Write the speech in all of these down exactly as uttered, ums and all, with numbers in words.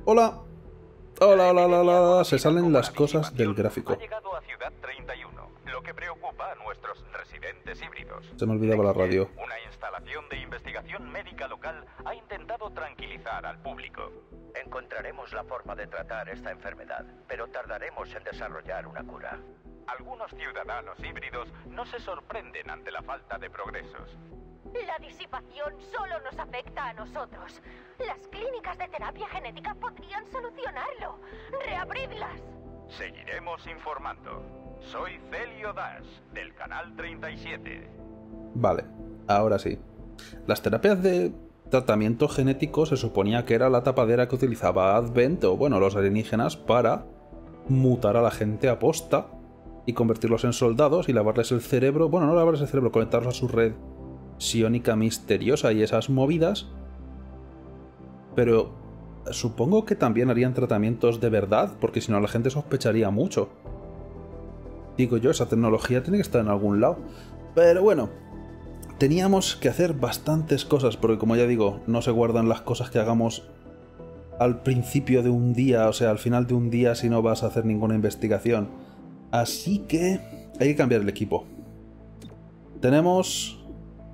Hola. Hola, hola, hola, hola, hola. Se salen las cosas del gráfico. Ha llegado a Ciudad treinta y uno, lo que preocupa a nuestros residentes híbridos. Se me olvidaba la radio. Una instalación de investigación médica local ha intentado tranquilizar al público. Encontraremos la forma de tratar esta enfermedad, pero tardaremos en desarrollar una cura. Algunos ciudadanos híbridos no se sorprenden ante la falta de progresos. La disipación solo nos afecta a nosotros. Las clínicas de terapia genética podrían solucionarlo. ¡Reabridlas! Seguiremos informando. Soy Celio Dash, del canal treinta y siete. Vale, ahora sí. Las terapias de tratamiento genético se suponía que era la tapadera que utilizaba Advent, o bueno, los alienígenas, para mutar a la gente a posta y convertirlos en soldados y lavarles el cerebro. Bueno, no lavarles el cerebro, conectarlos a su red psiónica misteriosa y esas movidas. Pero supongo que también harían tratamientos de verdad, porque si no la gente sospecharía mucho. Digo yo, esa tecnología tiene que estar en algún lado. Pero bueno, teníamos que hacer bastantes cosas, porque como ya digo, no se guardan las cosas que hagamos al principio de un día, o sea, al final de un día si no vas a hacer ninguna investigación. Así que hay que cambiar el equipo. Tenemos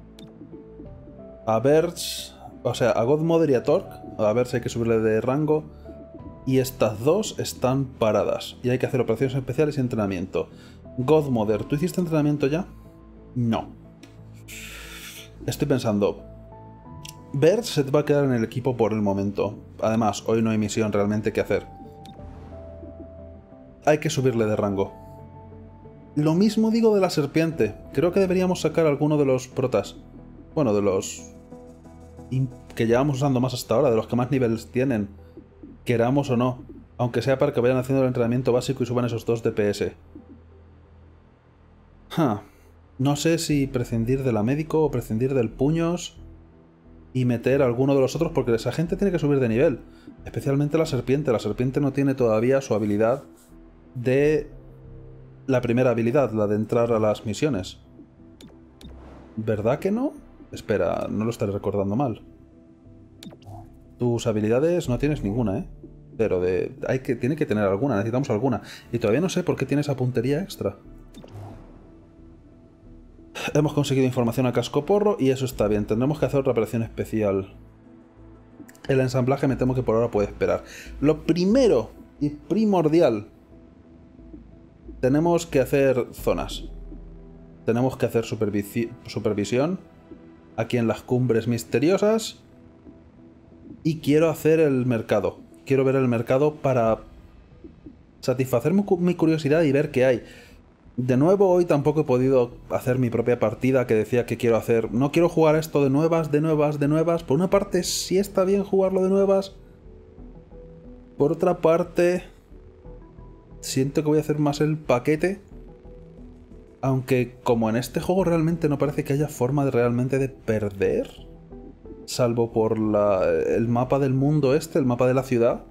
a Verge, o sea, a Godmother y a Torque. A ver si hay que subirle de rango. Y estas dos están paradas. Y hay que hacer operaciones especiales y entrenamiento. Godmother, ¿tú hiciste entrenamiento ya? No. Estoy pensando. Verge se te va a quedar en el equipo por el momento. Además, hoy no hay misión realmente que hacer. Hay que subirle de rango. Lo mismo digo de la serpiente. Creo que deberíamos sacar alguno de los protas. Bueno, de los que llevamos usando más hasta ahora, de los que más niveles tienen, queramos o no, aunque sea para que vayan haciendo el entrenamiento básico y suban esos dos D P S. Huh. No sé si prescindir de la médico o prescindir del puños y meter a alguno de los otros, porque esa gente tiene que subir de nivel, especialmente la serpiente. La serpiente no tiene todavía su habilidad de la primera habilidad, la de entrar a las misiones. ¿Verdad que no? Espera, no lo estaré recordando mal. Tus habilidades no tienes ninguna, ¿eh? Pero de... hay que... tiene que tener alguna, necesitamos alguna. Y todavía no sé por qué tiene esa puntería extra. Hemos conseguido información a cascoporro y eso está bien. Tendremos que hacer otra operación especial. El ensamblaje me temo que por ahora puede esperar. Lo primero y primordial. Tenemos que hacer zonas. Tenemos que hacer supervisi- supervisión aquí en las cumbres misteriosas. Y quiero hacer el mercado. Quiero ver el mercado para satisfacer mi curiosidad y ver qué hay. De nuevo, hoy tampoco he podido hacer mi propia partida que decía que quiero hacer. No quiero jugar esto de nuevas, de nuevas, de nuevas. Por una parte, sí está bien jugarlo de nuevas. Por otra parte, siento que voy a hacer más el paquete. Aunque como en este juego realmente no parece que haya forma de realmente de perder. Salvo por la, el mapa del mundo este, el mapa de la ciudad.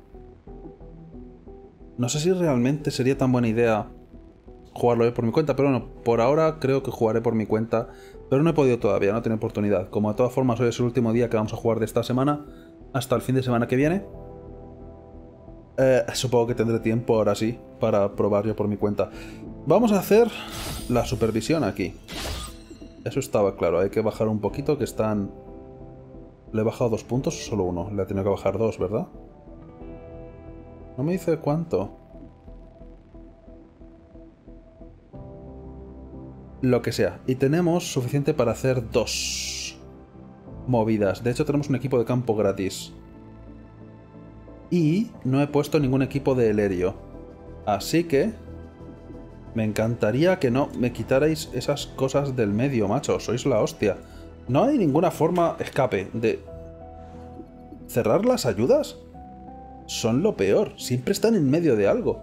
No sé si realmente sería tan buena idea jugarlo yo por mi cuenta, pero bueno, por ahora creo que jugaré por mi cuenta. Pero no he podido todavía, no he tenido oportunidad. Como de todas formas hoy es el último día que vamos a jugar de esta semana, hasta el fin de semana que viene. Eh, supongo que tendré tiempo ahora sí para probar yo por mi cuenta. Vamos a hacer la supervisión aquí. Eso estaba claro, hay que bajar un poquito que están... ¿Le he bajado dos puntos o solo uno? Le he tenido que bajar dos, ¿verdad? No me dice cuánto. Lo que sea. Y tenemos suficiente para hacer dos movidas. De hecho, tenemos un equipo de campo gratis. Y no he puesto ningún equipo de Elerio. Así que... me encantaría que no me quitarais esas cosas del medio, macho. Sois la hostia. No hay ninguna forma escape de... ¿cerrar las ayudas? Son lo peor. Siempre están en medio de algo.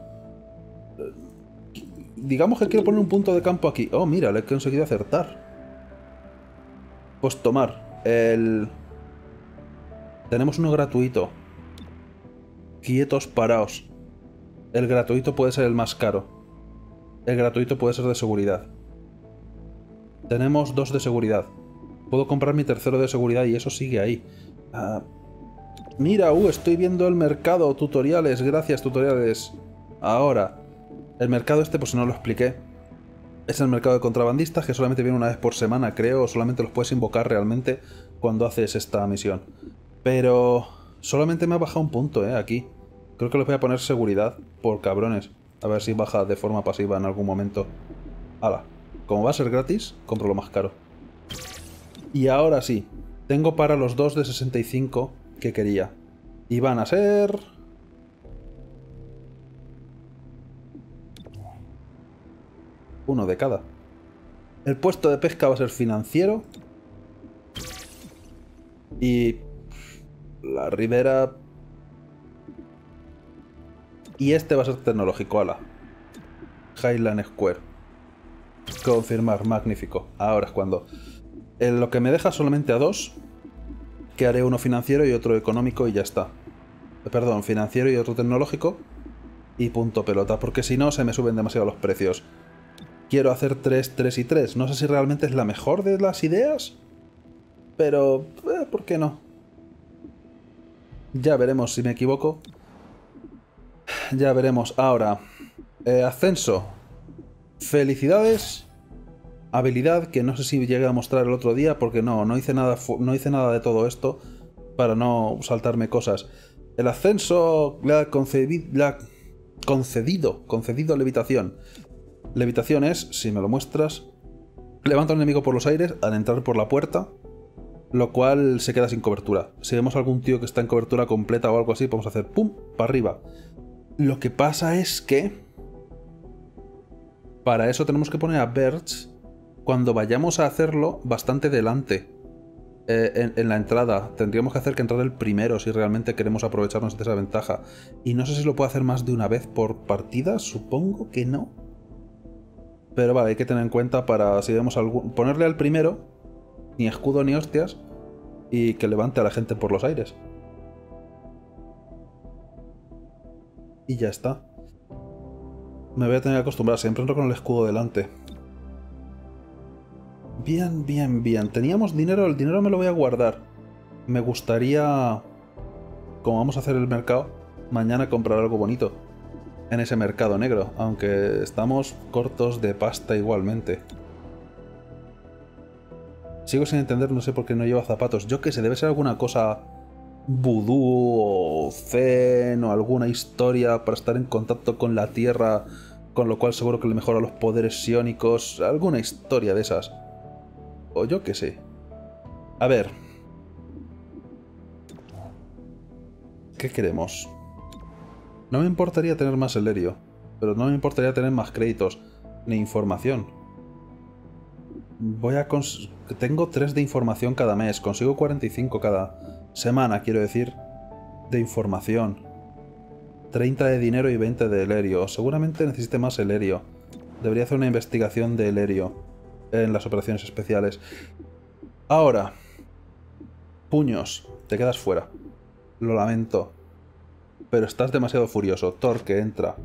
Digamos que quiero poner un punto de campo aquí. Oh, mira, le he conseguido acertar. Pues tomar. El... tenemos uno gratuito. Quietos, paraos. El gratuito puede ser el más caro. El gratuito puede ser de seguridad. Tenemos dos de seguridad. Puedo comprar mi tercero de seguridad y eso sigue ahí. Uh, Mira, uh, estoy viendo el mercado, tutoriales, gracias tutoriales. Ahora, el mercado este, pues no lo expliqué. Es el mercado de contrabandistas que solamente viene una vez por semana, creo, o solamente los puedes invocar realmente cuando haces esta misión. Pero solamente me ha bajado un punto, eh, aquí. Creo que les voy a poner seguridad, por cabrones. A ver si baja de forma pasiva en algún momento. Hala, como va a ser gratis, compro lo más caro. Y ahora sí, tengo para los dos de sesenta y cinco que quería. Y van a ser... uno de cada. El puesto de pesca va a ser financiero. Y... la ribera... y este va a ser tecnológico, ala. Highland Square. Confirmar, magnífico. Ahora es cuando... En lo que me deja solamente a dos, que haré uno financiero y otro económico y ya está. Perdón, financiero y otro tecnológico y punto pelota, porque si no se me suben demasiado los precios. Quiero hacer tres, tres y tres. No sé si realmente es la mejor de las ideas, pero eh, ¿por qué no? Ya veremos si me equivoco. Ya veremos. Ahora, eh, ascenso. Felicidades. Habilidad que no sé si llegué a mostrar el otro día porque no, no hice nada, no hice nada de todo esto para no saltarme cosas. El ascenso le ha, concedi, le ha concedido, concedido levitación. Levitación es, si me lo muestras, levanta al enemigo por los aires al entrar por la puerta, lo cual se queda sin cobertura. Si vemos algún tío que está en cobertura completa o algo así, podemos hacer pum, para arriba. Lo que pasa es que para eso tenemos que poner a Birch cuando vayamos a hacerlo bastante delante eh, en, en la entrada. Tendríamos que hacer que entrar el primero si realmente queremos aprovecharnos de esa ventaja. Y no sé si lo puedo hacer más de una vez por partida, supongo que no. Pero vale, hay que tener en cuenta para si vemos algún... ponerle al primero, ni escudo ni hostias, y que levante a la gente por los aires. Y ya está. Me voy a tener que acostumbrar, siempre entro con el escudo delante. Bien, bien, bien. Teníamos dinero, el dinero me lo voy a guardar. Me gustaría, como vamos a hacer el mercado, mañana comprar algo bonito en ese mercado negro, aunque estamos cortos de pasta igualmente. Sigo sin entender, no sé por qué no lleva zapatos. Yo que sé, debe ser alguna cosa vudú o zen o alguna historia para estar en contacto con la tierra, con lo cual seguro que le mejora los poderes psiónicos. Alguna historia de esas. O yo qué sé. A ver. ¿Qué queremos? No me importaría tener más Elerio, pero no me importaría tener más créditos, ni información. Voy a cons... Tengo tres de información cada mes, consigo cuarenta y cinco cada semana, quiero decir, de información. treinta de dinero y veinte de Elerio. Seguramente necesite más Elerio. Debería hacer una investigación de Elerio en las operaciones especiales. Ahora, puños, te quedas fuera. Lo lamento, pero estás demasiado furioso. Torque, entra.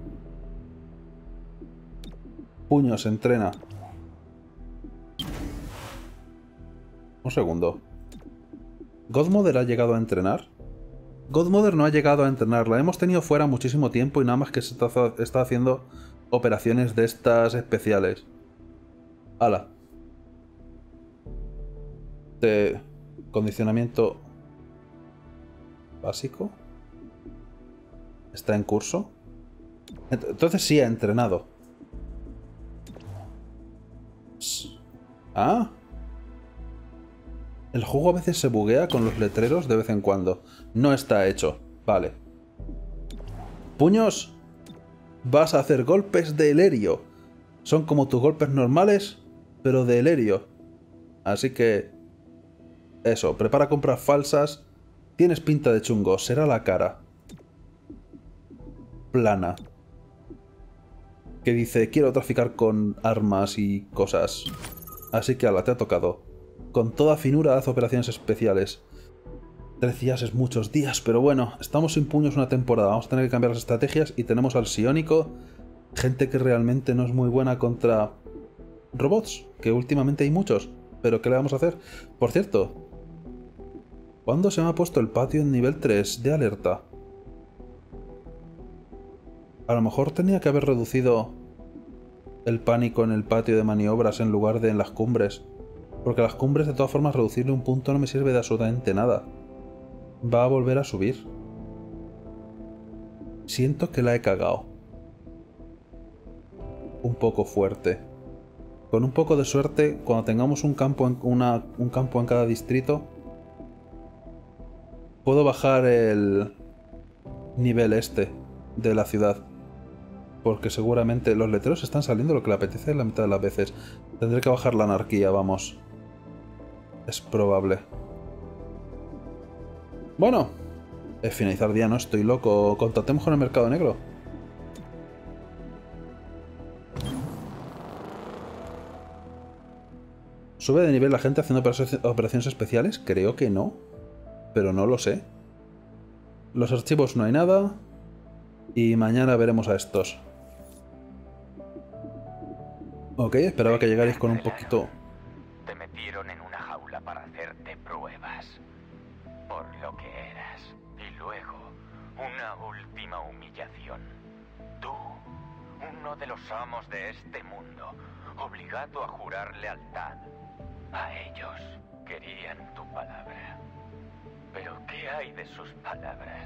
Puños, entrena. Un segundo. ¿Godmother ha llegado a entrenar? Godmother no ha llegado a entrenar. La hemos tenido fuera muchísimo tiempo y nada más que se está, está haciendo operaciones de estas especiales. Ala. De condicionamiento básico. ¿Está en curso? Entonces sí ha entrenado. Ah. El juego a veces se buguea con los letreros de vez en cuando. No está hecho. Vale. Puños. Vas a hacer golpes de Elerio. Son como tus golpes normales, pero de Elerio. Así que... eso, prepara compras falsas. Tienes pinta de chungo, será la cara. Plana. Que dice, quiero traficar con armas y cosas. Así que ala, te ha tocado. Con toda finura haz operaciones especiales. Tres días es muchos días, pero bueno, estamos sin puños una temporada. Vamos a tener que cambiar las estrategias y tenemos al psiónico. Gente que realmente no es muy buena contra robots, que últimamente hay muchos. Pero ¿qué le vamos a hacer? Por cierto, ¿Cuándo se me ha puesto el patio en nivel tres de alerta? A lo mejor tenía que haber reducido el pánico en el patio de maniobras en lugar de en las cumbres. Porque las cumbres, de todas formas, reducirle un punto no me sirve de absolutamente nada. Va a volver a subir. Siento que la he cagado. Un poco fuerte. Con un poco de suerte, cuando tengamos un campo en, una, un campo en cada distrito, puedo bajar el nivel este de la ciudad. Porque seguramente los letreros están saliendo lo que le apetece la mitad de las veces. Tendré que bajar la anarquía, vamos. Es probable. Bueno, es finalizar día, no estoy loco. Contactemos con el mercado negro. ¿Sube de nivel la gente haciendo operaciones especiales? Creo que no. Pero no lo sé. Los archivos no hay nada. Y mañana veremos a estos. Ok, esperaba que llegarais con un poquito... Te metieron en una jaula para hacerte pruebas. Por lo que eras. Y luego, una última humillación. Tú, uno de los amos de este mundo, obligado a jurar lealtad. A ellos querían tu palabra. Pero ¿qué hay de sus palabras?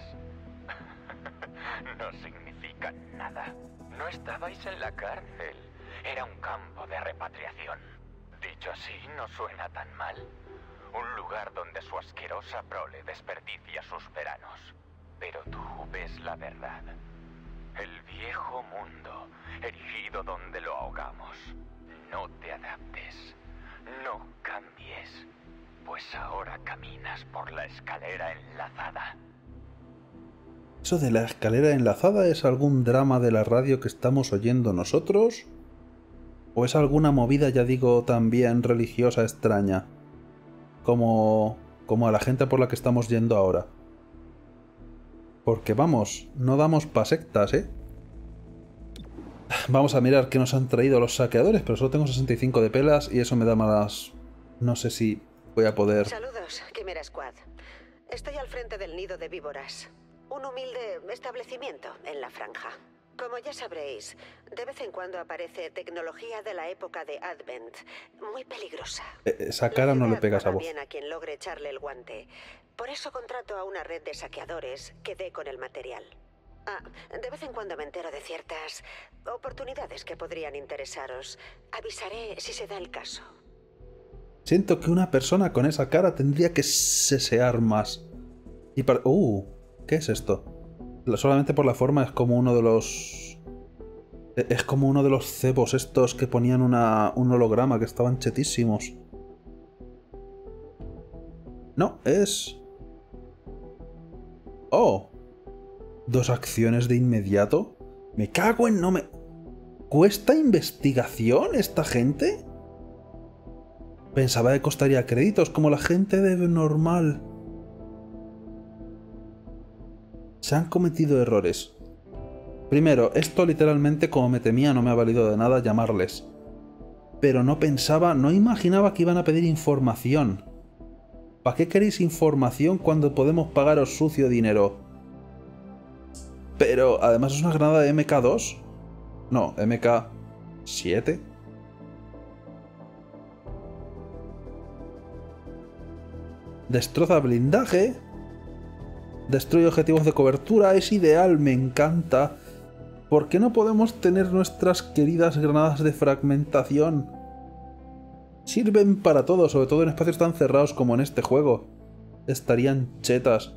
No significan nada. No estabais en la cárcel. Era un campo de repatriación. Dicho así, no suena tan mal. Un lugar donde su asquerosa prole desperdicia sus veranos. Pero tú ves la verdad. El viejo mundo, erigido donde lo ahogamos. No te adaptes. No cambies. Pues ahora caminas por la escalera enlazada. ¿Eso de la escalera enlazada es algún drama de la radio que estamos oyendo nosotros? ¿O es alguna movida, ya digo, también religiosa extraña? Como... como a la gente por la que estamos yendo ahora. Porque vamos, no damos pa' sectas, ¿eh? Vamos a mirar qué nos han traído los saqueadores, pero solo tengo sesenta y cinco de pelas y eso me da malas... No sé si voy a poder... Saludos, Quimera Squad. Estoy al frente del nido de víboras. Un humilde establecimiento en la franja. Como ya sabréis, de vez en cuando aparece tecnología de la época de Advent, muy peligrosa. Esa cara no le pegas a vos. Bien a quien logre echarle el guante. Por eso contrato a una red de saqueadores que dé con el material. Ah, de vez en cuando me entero de ciertas oportunidades que podrían interesaros. Avisaré si se da el caso. Siento que una persona con esa cara tendría que sesear más. Y para... ¡Uh! ¿Qué es esto? Solamente por la forma es como uno de los... Es como uno de los cebos estos que ponían una, un holograma que estaban chetísimos. No, es... ¡Oh! ¿Dos acciones de inmediato? Me cago en no me... ¿Cuesta investigación esta gente? Pensaba que costaría créditos como la gente de normal. Se han cometido errores. Primero, esto literalmente, como me temía, no me ha valido de nada llamarles. Pero no pensaba, no imaginaba que iban a pedir información. ¿Para qué queréis información cuando podemos pagaros sucio dinero? Pero además es una granada de M K dos. No, M K siete. Destroza blindaje. Destruye objetivos de cobertura. Es ideal, me encanta. ¿Por qué no podemos tener nuestras queridas granadas de fragmentación? Sirven para todo, sobre todo en espacios tan cerrados como en este juego. Estarían chetas.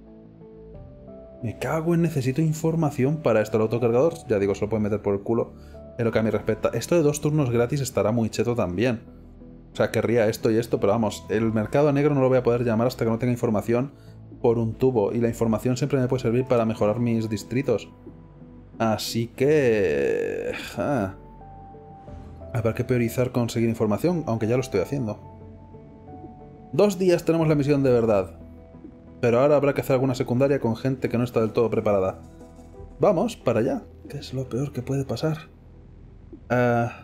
Me cago en necesito información para esto. El autocargador, ya digo, se lo pueden meter por el culo. En lo que a mí respecta. Esto de dos turnos gratis estará muy cheto también. O sea, querría esto y esto, pero vamos, el mercado negro no lo voy a poder llamar hasta que no tenga información por un tubo. Y la información siempre me puede servir para mejorar mis distritos. Así que... Ah. Habrá que priorizar conseguir información, aunque ya lo estoy haciendo. Dos días tenemos la misión de verdad. Pero ahora habrá que hacer alguna secundaria con gente que no está del todo preparada. Vamos, para allá. ¿Qué es lo peor que puede pasar? Ah...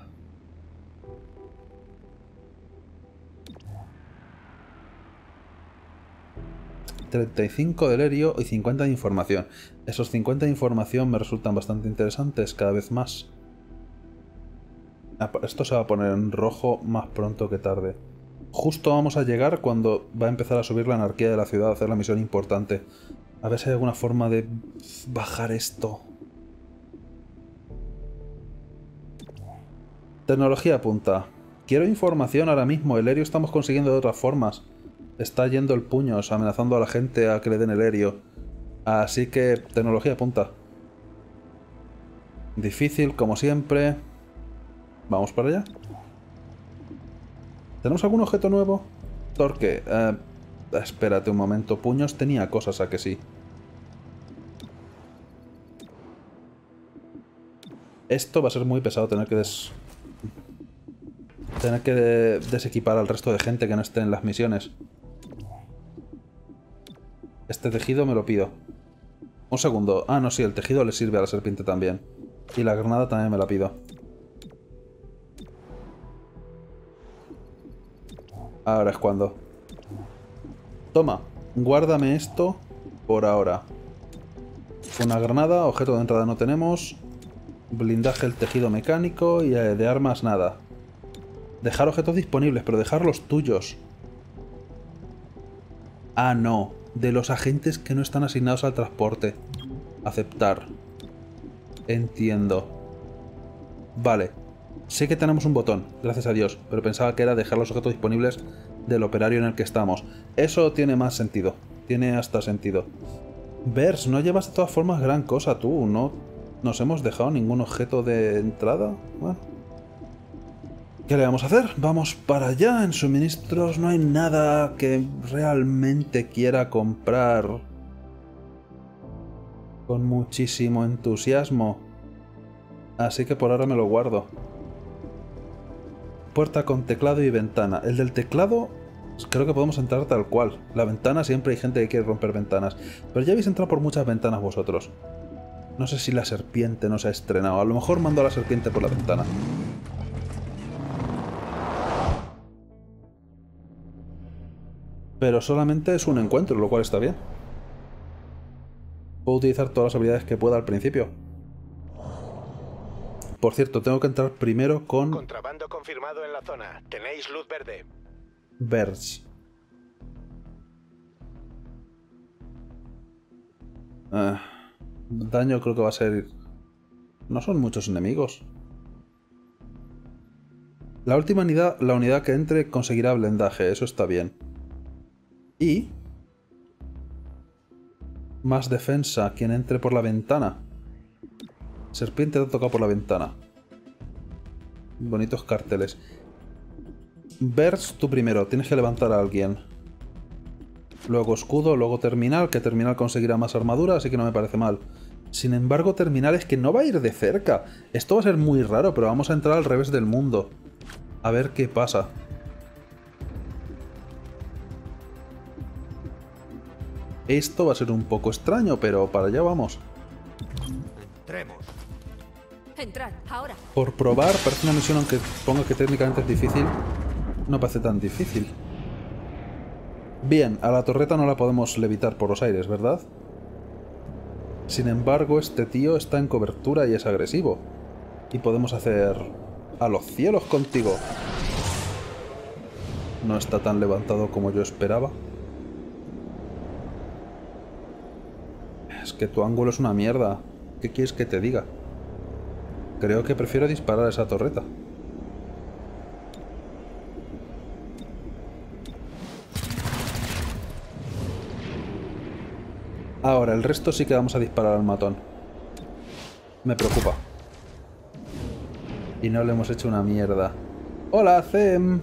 treinta y cinco de Helirio y cincuenta de información. Esos cincuenta de información me resultan bastante interesantes cada vez más. Esto se va a poner en rojo más pronto que tarde. Justo vamos a llegar cuando va a empezar a subir la anarquía de la ciudad, a hacer la misión importante. A ver si hay alguna forma de bajar esto. Tecnología punta. Quiero información ahora mismo. El Helirio estamos consiguiendo de otras formas. Está yendo el puños, amenazando a la gente a que le den el Helirio. Así que, tecnología punta. Difícil, como siempre. Vamos para allá. ¿Tenemos algún objeto nuevo? Torque. Eh, espérate un momento. Puños tenía cosas, ¿a que sí? Esto va a ser muy pesado tener que des... Tener que de desequipar al resto de gente que no esté en las misiones. Este tejido me lo pido. Un segundo. Ah, no, sí, el tejido le sirve a la serpiente también. Y la granada también me la pido. Ahora es cuando. Toma, guárdame esto por ahora. Una granada, objeto de entrada no tenemos. Blindaje el tejido mecánico y de armas nada. Dejar objetos disponibles, pero dejar los tuyos. Ah, no. De los agentes que no están asignados al transporte. Aceptar. Entiendo. Vale. Sé que tenemos un botón, gracias a Dios, pero pensaba que era dejar los objetos disponibles del operario en el que estamos. Eso tiene más sentido. Tiene hasta sentido. Vers, no llevas de todas formas gran cosa tú, ¿no? ¿Nos hemos dejado ningún objeto de entrada? Bueno. ¿Qué le vamos a hacer? Vamos para allá. En suministros no hay nada que realmente quiera comprar con muchísimo entusiasmo. Así que por ahora me lo guardo. Puerta con teclado y ventana. El del teclado creo que podemos entrar tal cual. La ventana siempre hay gente que quiere romper ventanas. Pero ya habéis entrado por muchas ventanas vosotros. No sé si la serpiente no se ha estrenado. A lo mejor mando a la serpiente por la ventana. Pero solamente es un encuentro, lo cual está bien. Puedo utilizar todas las habilidades que pueda al principio. Por cierto, tengo que entrar primero con... Contrabando confirmado en la zona. Tenéis luz verde. Vers. Ah, daño creo que va a ser... No son muchos enemigos. La última unidad, la unidad que entre conseguirá blindaje, eso está bien. Y... más defensa, quien entre por la ventana. Serpiente te ha tocado por la ventana. Bonitos carteles. Vers, tú primero, tienes que levantar a alguien. Luego escudo, luego terminal, que terminal conseguirá más armadura, así que no me parece mal. Sin embargo, terminal es que no va a ir de cerca. Esto va a ser muy raro, pero vamos a entrar al revés del mundo. A ver qué pasa. Esto va a ser un poco extraño, pero para allá vamos. Entremos. Entrad, ahora. Por probar, parece una misión, aunque ponga que técnicamente es difícil, no parece tan difícil. Bien, a la torreta no la podemos levitar por los aires, ¿verdad? Sin embargo, este tío está en cobertura y es agresivo. Y podemos hacer... ¡a los cielos contigo! No está tan levantado como yo esperaba. Es que tu ángulo es una mierda. ¿Qué quieres que te diga? Creo que prefiero disparar a esa torreta. Ahora, el resto sí que vamos a disparar al matón. Me preocupa. Y no le hemos hecho una mierda. ¡Hola, Zem!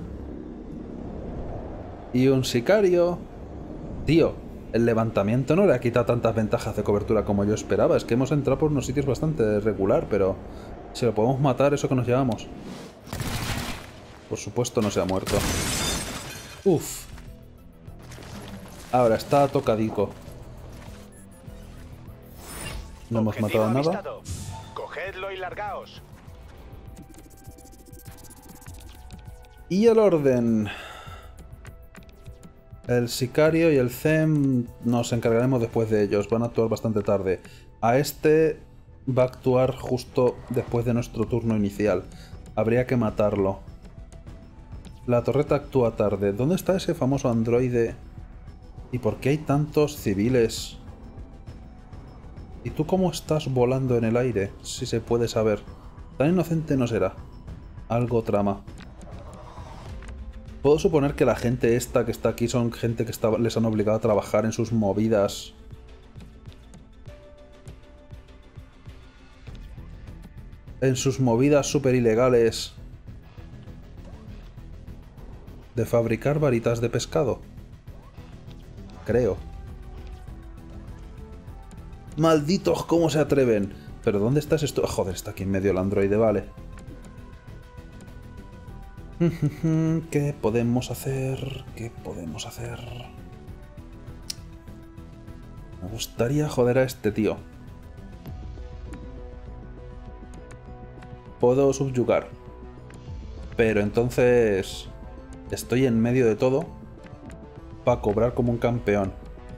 Y un sicario. Tío, el levantamiento no le ha quitado tantas ventajas de cobertura como yo esperaba. Es que hemos entrado por unos sitios bastante regular, pero... si lo podemos matar, eso que nos llevamos. Por supuesto no se ha muerto. Uf. Ahora está tocadico. No hemos matado nada. Avistado. Cogedlo y largaos. Y el orden. El sicario y el C E M nos encargaremos después de ellos. Van a actuar bastante tarde. A este va a actuar justo después de nuestro turno inicial. Habría que matarlo. La torreta actúa tarde. ¿Dónde está ese famoso androide? ¿Y por qué hay tantos civiles? ¿Y tú cómo estás volando en el aire? Si se puede saber. Tan inocente no será. Algo trama. Puedo suponer que la gente esta que está aquí son gente que está, les han obligado a trabajar en sus movidas. En sus movidas súper ilegales. De fabricar varitas de pescado. Creo. ¡Malditos! ¿Cómo se atreven? ¿Pero dónde estás esto? Joder, está aquí en medio el androide, vale. ¿Qué podemos hacer? ¿Qué podemos hacer? Me gustaría joder a este tío. Puedo subyugar. Pero entonces... estoy en medio de todo para cobrar como un campeón.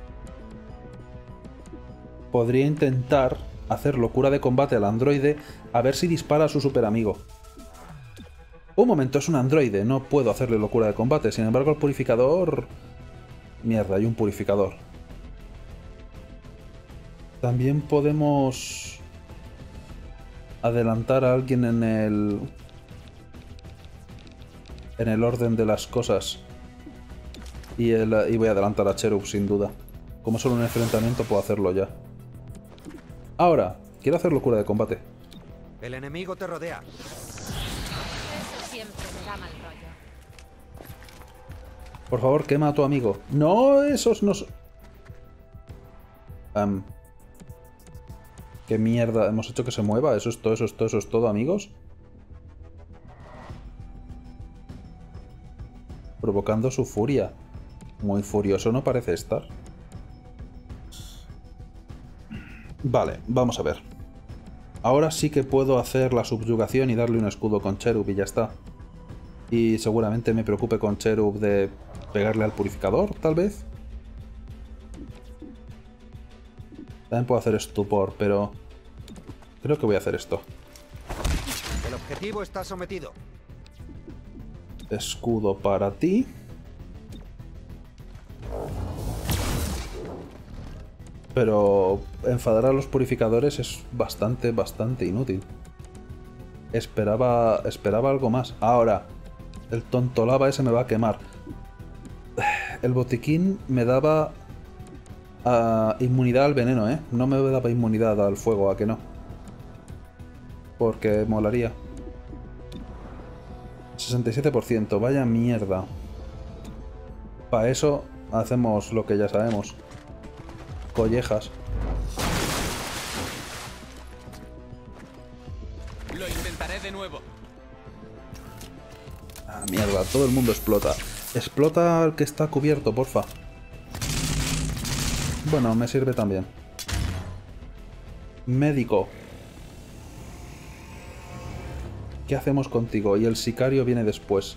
Podría intentar hacer locura de combate al androide a ver si dispara a su super amigo. Un momento, es un androide, no puedo hacerle locura de combate. Sin embargo, el purificador... Mierda, hay un purificador. También podemos... adelantar a alguien en el... en el orden de las cosas. Y, el, y voy a adelantar a Cherub, sin duda. Como solo un enfrentamiento, puedo hacerlo ya. Ahora, quiero hacer locura de combate. El enemigo te rodea. Eso siempre me da mal rollo. Por favor, quema a tu amigo. No, esos no son... Um, ¿Qué mierda? ¿Hemos hecho que se mueva? ¿Eso es todo, eso es todo, eso es todo, amigos? Provocando su furia. Muy furioso no parece estar. Vale, vamos a ver. Ahora sí que puedo hacer la subyugación y darle un escudo con Cherub y ya está. Y seguramente me preocupe con Cherub de pegarle al purificador, tal vez. También puedo hacer estupor, pero... creo que voy a hacer esto. El objetivo está sometido. Escudo para ti. Pero enfadar a los purificadores es bastante, bastante inútil. Esperaba, esperaba algo más. Ahora, el tonto lava ese me va a quemar. El botiquín me daba uh, inmunidad al veneno, ¿eh? No me daba inmunidad al fuego, ¿a que no? Porque molaría. sesenta y siete por ciento, vaya mierda. Para eso hacemos lo que ya sabemos. Collejas. Lo intentaré de nuevo. Ah, mierda, todo el mundo explota. Explota al que está cubierto, porfa. Bueno, me sirve también. Médico. ¿Qué hacemos contigo? Y el sicario viene después.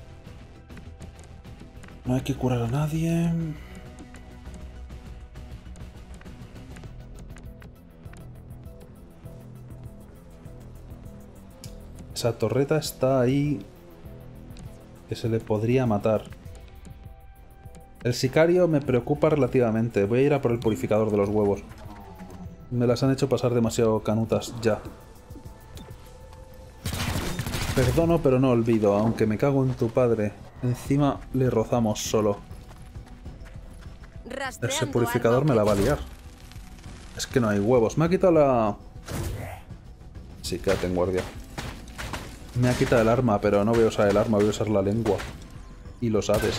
No hay que curar a nadie. Esa torreta está ahí, que se le podría matar. El sicario me preocupa relativamente. Voy a ir a por el purificador de los huevos. Me las han hecho pasar demasiado canutas ya. Perdono, pero no olvido, aunque me cago en tu padre. Encima le rozamos solo. Ese purificador me la va a liar. Es que no hay huevos. Me ha quitado la... Sí, quédate en guardia. Me ha quitado el arma, pero no voy a usar el arma, voy a usar la lengua. Y lo sabes.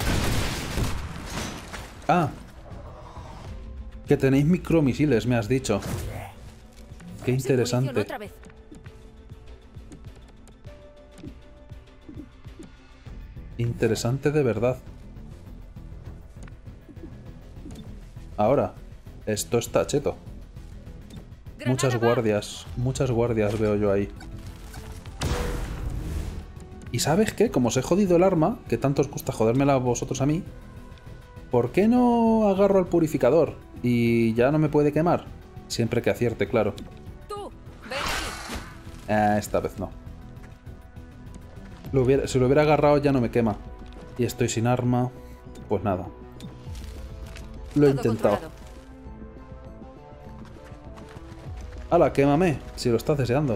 Ah. Que tenéis micromisiles, me has dicho. Qué interesante. Interesante de verdad. Ahora, esto está cheto. Muchas guardias, muchas guardias veo yo ahí. ¿Y sabes qué? Como os he jodido el arma, que tanto os gusta jodérmela a vosotros a mí, ¿Por qué no agarro al purificador? Y ya no me puede quemar. Siempre que acierte, claro. Tú, ven aquí. Eh, esta vez no. Lo hubiera, si lo hubiera agarrado ya no me quema. Y estoy sin arma. Pues nada. Lo he Todo intentado. controlado. ¡Hala, quémame! Si lo estás deseando.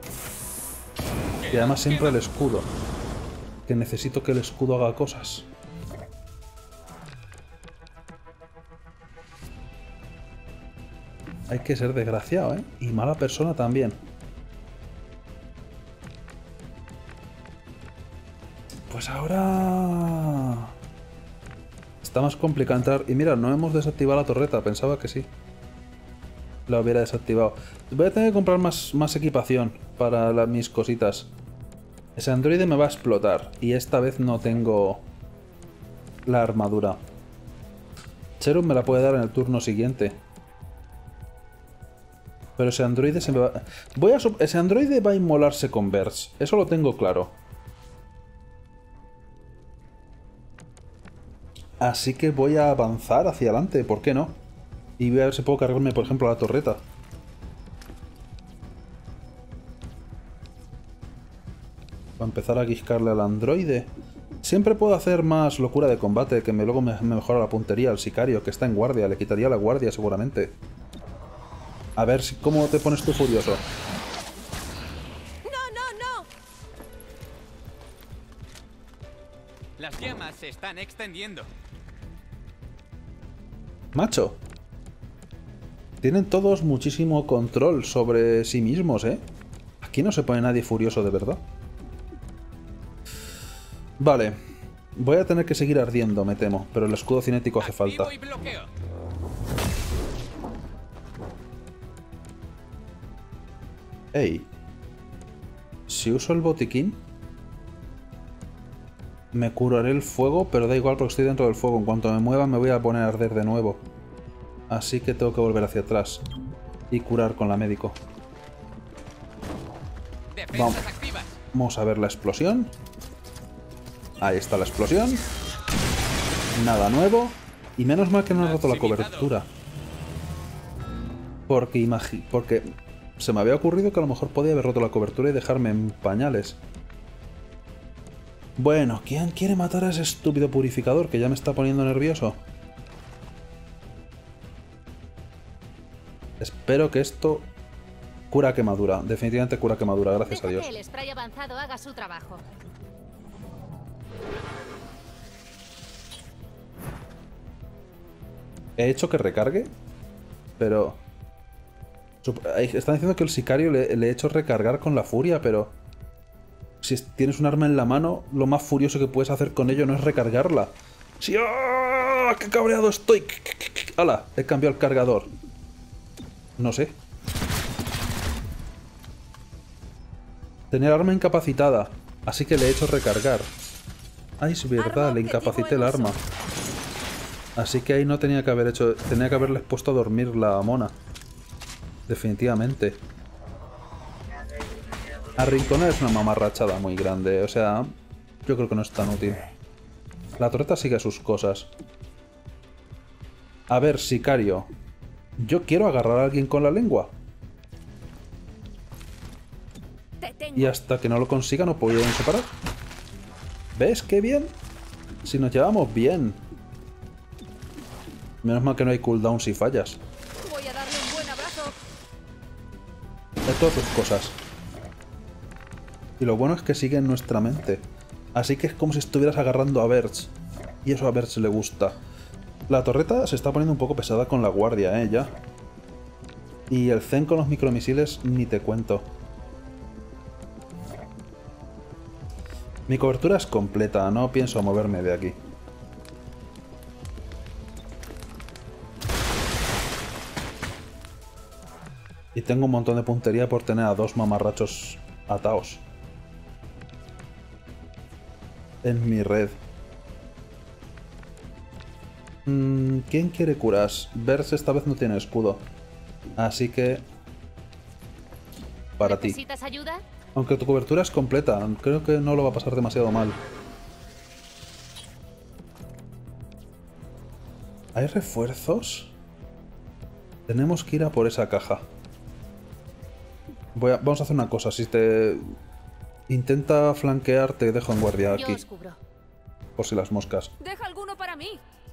Y además siempre el escudo. Que necesito que el escudo haga cosas. Hay que ser desgraciado, ¿eh? Y mala persona también. Pues ahora... Está más complicado entrar. Y mira, no hemos desactivado la torreta. Pensaba que sí. La hubiera desactivado. Voy a tener que comprar más, más equipación para la, mis cositas. Ese androide me va a explotar. Y esta vez no tengo la armadura. Cherub me la puede dar en el turno siguiente. Pero ese androide se me va... Voy a... Ese androide va a inmolarse con Verge. Eso lo tengo claro. Así que voy a avanzar hacia adelante. ¿Por qué no? Y voy a ver si puedo cargarme, por ejemplo, la torreta. Para empezar a guiscarle al androide. Siempre puedo hacer más locura de combate, que me, luego me, me mejora la puntería al sicario, que está en guardia. Le quitaría la guardia, seguramente. A ver si, cómo te pones tú furioso. ¡No, no, no! Las llamas se están extendiendo. Macho. Tienen todos muchísimo control sobre sí mismos, ¿eh? Aquí no se pone nadie furioso de verdad. Vale. Voy a tener que seguir ardiendo, me temo. Pero el escudo cinético hace falta. Activo y bloqueo. Ey. Si uso el botiquín... Me curaré el fuego, pero da igual porque estoy dentro del fuego. En cuanto me mueva me voy a poner a arder de nuevo. Así que tengo que volver hacia atrás. Y curar con la médico. Vamos. Defensas activas. Vamos a ver la explosión. Ahí está la explosión. Nada nuevo. Y menos mal que no he roto la cobertura. Porque imagi porque se me había ocurrido que a lo mejor podía haber roto la cobertura y dejarme en pañales. Bueno, ¿quién quiere matar a ese estúpido purificador que ya me está poniendo nervioso? Espero que esto... Cura quemadura. Definitivamente cura quemadura, gracias a Deja Dios. que el spray avanzado haga su trabajo. He hecho que recargue, pero... Están diciendo que el sicario le, le he hecho recargar con la furia, pero... Si tienes un arma en la mano, lo más furioso que puedes hacer con ello no es recargarla. ¡Sí! ¡Oh! ¡Qué cabreado estoy! ¡Hala! He cambiado el cargador. No sé. Tenía el arma incapacitada, así que le he hecho recargar. Ay, es verdad, le incapacité el arma. Así que ahí no tenía que haber hecho... Tenía que haberles puesto a dormir la mona. Definitivamente. Arrinconar es una mamarrachada muy grande, o sea... Yo creo que no es tan útil. La torreta sigue sus cosas. A ver, sicario. Yo quiero agarrar a alguien con la lengua. Y hasta que no lo consiga no puedo separar. ¿Ves qué bien? Si nos llevamos bien. Menos mal que no hay cooldown si fallas. Voy a darle un buen abrazo. De todas tus cosas. Y lo bueno es que sigue en nuestra mente. Así que es como si estuvieras agarrando a Verge. Y eso a Verge le gusta. La torreta se está poniendo un poco pesada con la guardia, eh, ya. Y el Zen con los micromisiles ni te cuento. Mi cobertura es completa, no pienso moverme de aquí. Y tengo un montón de puntería por tener a dos mamarrachos ataos en mi red. Mm, ¿Quién quiere curas? Verse esta vez no tiene escudo. Así que... Para ti. ¿Necesitas ayuda? Aunque tu cobertura es completa, creo que no lo va a pasar demasiado mal. ¿Hay refuerzos? Tenemos que ir a por esa caja. Voy a, vamos a hacer una cosa. Si te intenta flanquear, te dejo en guardia aquí. Yo os cubro. Por si las moscas. Deja alguno para mí.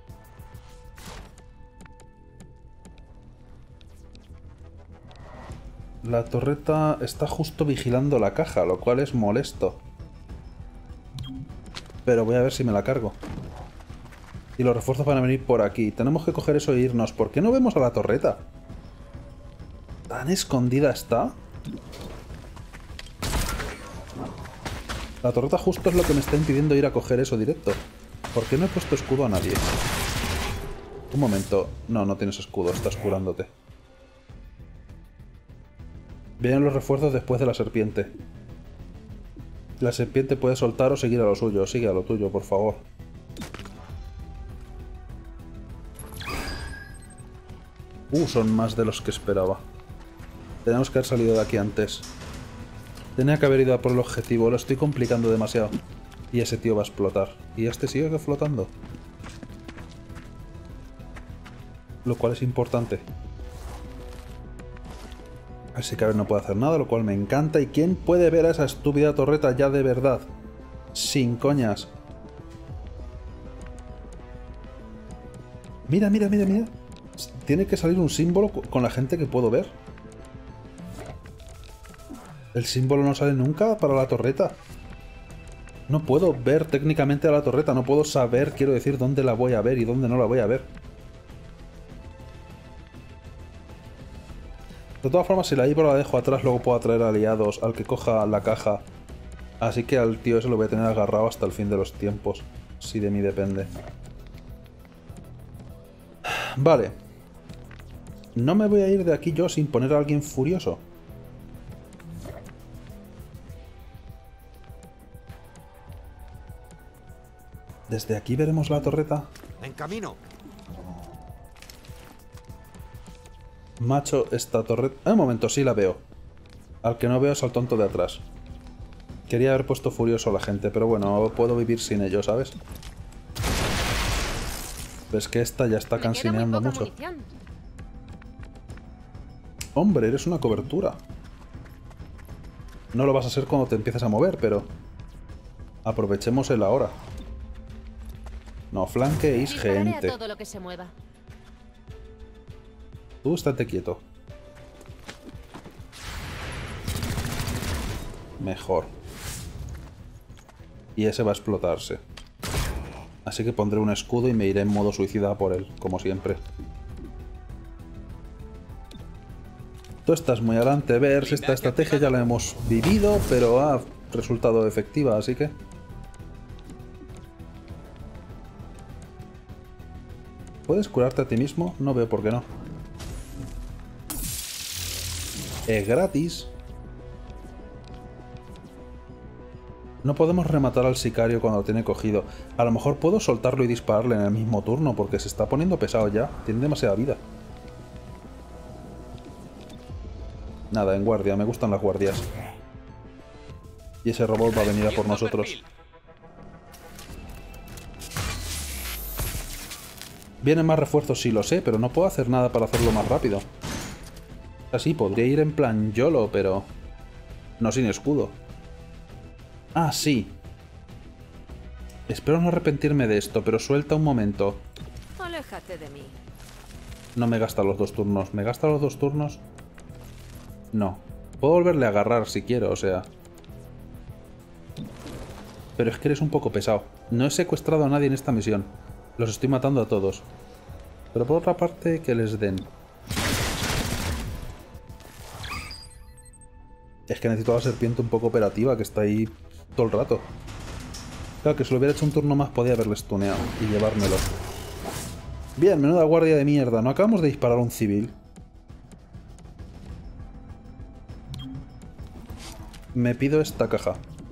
La torreta está justo vigilando la caja, lo cual es molesto. Pero voy a ver si me la cargo. Y los refuerzos van a venir por aquí. Tenemos que coger eso e irnos. ¿Por qué no vemos a la torreta? ¿Tan escondida está? La torreta justo es lo que me está impidiendo ir a coger eso directo. ¿Por qué no he puesto escudo a nadie? Un momento. No, no tienes escudo. Estás curándote. Vienen los refuerzos después de la serpiente. La serpiente puede soltar o seguir a lo suyo. Sigue a lo tuyo, por favor. Uh, son más de los que esperaba. Tenemos que haber salido de aquí antes. Tenía que haber ido a por el objetivo. Lo estoy complicando demasiado. Y ese tío va a explotar. Y este sigue flotando. Lo cual es importante. Así que a ver, no puede hacer nada, lo cual me encanta. ¿Y quién puede ver a esa estúpida torreta ya de verdad? Sin coñas. Mira, mira, mira, mira. Tiene que salir un símbolo con la gente que puedo ver. El símbolo no sale nunca para la torreta. No puedo ver técnicamente a la torreta. No puedo saber, quiero decir, dónde la voy a ver y dónde no la voy a ver. De todas formas, si la Ibro la dejo atrás, luego puedo atraer aliados al que coja la caja. Así que al tío ese lo voy a tener agarrado hasta el fin de los tiempos. Si de mí depende. Vale. No me voy a ir de aquí yo sin poner a alguien furioso. Desde aquí veremos la torreta. En camino. Macho, esta torreta... Ah, un momento, sí la veo. Al que no veo es al tonto de atrás. Quería haber puesto furioso a la gente, pero bueno, puedo vivir sin ello, ¿sabes? Ves que esta ya está cansineando mucho. Munición. Hombre, eres una cobertura. No lo vas a ser cuando te empieces a mover, pero... aprovechemos el ahora. No flanqueéis, gente. A todo lo que se mueva. Tú estate quieto. Mejor. Y ese va a explotarse. Así que pondré un escudo y me iré en modo suicida por él, como siempre. Tú estás muy adelante, Vers. Esta estrategia ya la hemos vivido, pero ha resultado efectiva, así que... ¿Puedes curarte a ti mismo? No veo por qué no. Es gratis. No podemos rematar al sicario cuando lo tiene cogido. A lo mejor puedo soltarlo y dispararle en el mismo turno, porque se está poniendo pesado ya. Tiene demasiada vida. Nada, en guardia. Me gustan las guardias. Y ese robot va a venir a por nosotros. Vienen más refuerzos, sí lo sé, pero no puedo hacer nada para hacerlo más rápido. Así, podría ir en plan YOLO, pero... no sin escudo. Ah, sí. Espero no arrepentirme de esto, pero suelta un momento. Aléjate de mí. No me gasta los dos turnos. ¿Me gasta los dos turnos? No. Puedo volverle a agarrar si quiero, o sea... Pero es que eres un poco pesado. No he secuestrado a nadie en esta misión. Los estoy matando a todos. Pero por otra parte, que les den. Es que necesito a la serpiente un poco operativa, que está ahí todo el rato. Claro, que si lo hubiera hecho un turno más podía haberle stuneado y llevármelo. Bien, menuda guardia de mierda. ¿No acabamos de disparar a un civil? Me pido esta caja.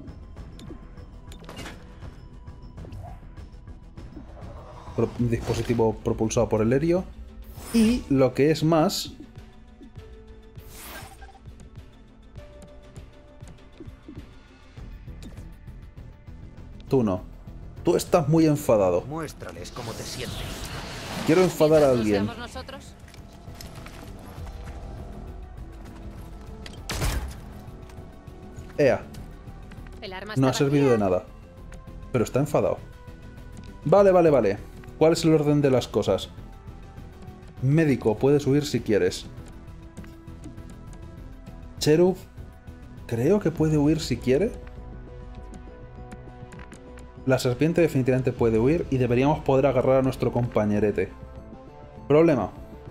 Pro- dispositivo propulsado por el Herio. Y lo que es más... Tú no. Tú estás muy enfadado. Muéstrales cómo te sientes. Quiero enfadar a ¿Mientras no alguien. seamos nosotros? Ea, El arma no ha está servido de vacía. nada. Pero está enfadado. Vale, vale, vale. ¿Cuál es el orden de las cosas? Médico, puedes huir si quieres. Cherub, creo que puede huir si quiere. La serpiente definitivamente puede huir y deberíamos poder agarrar a nuestro compañerete. Problema.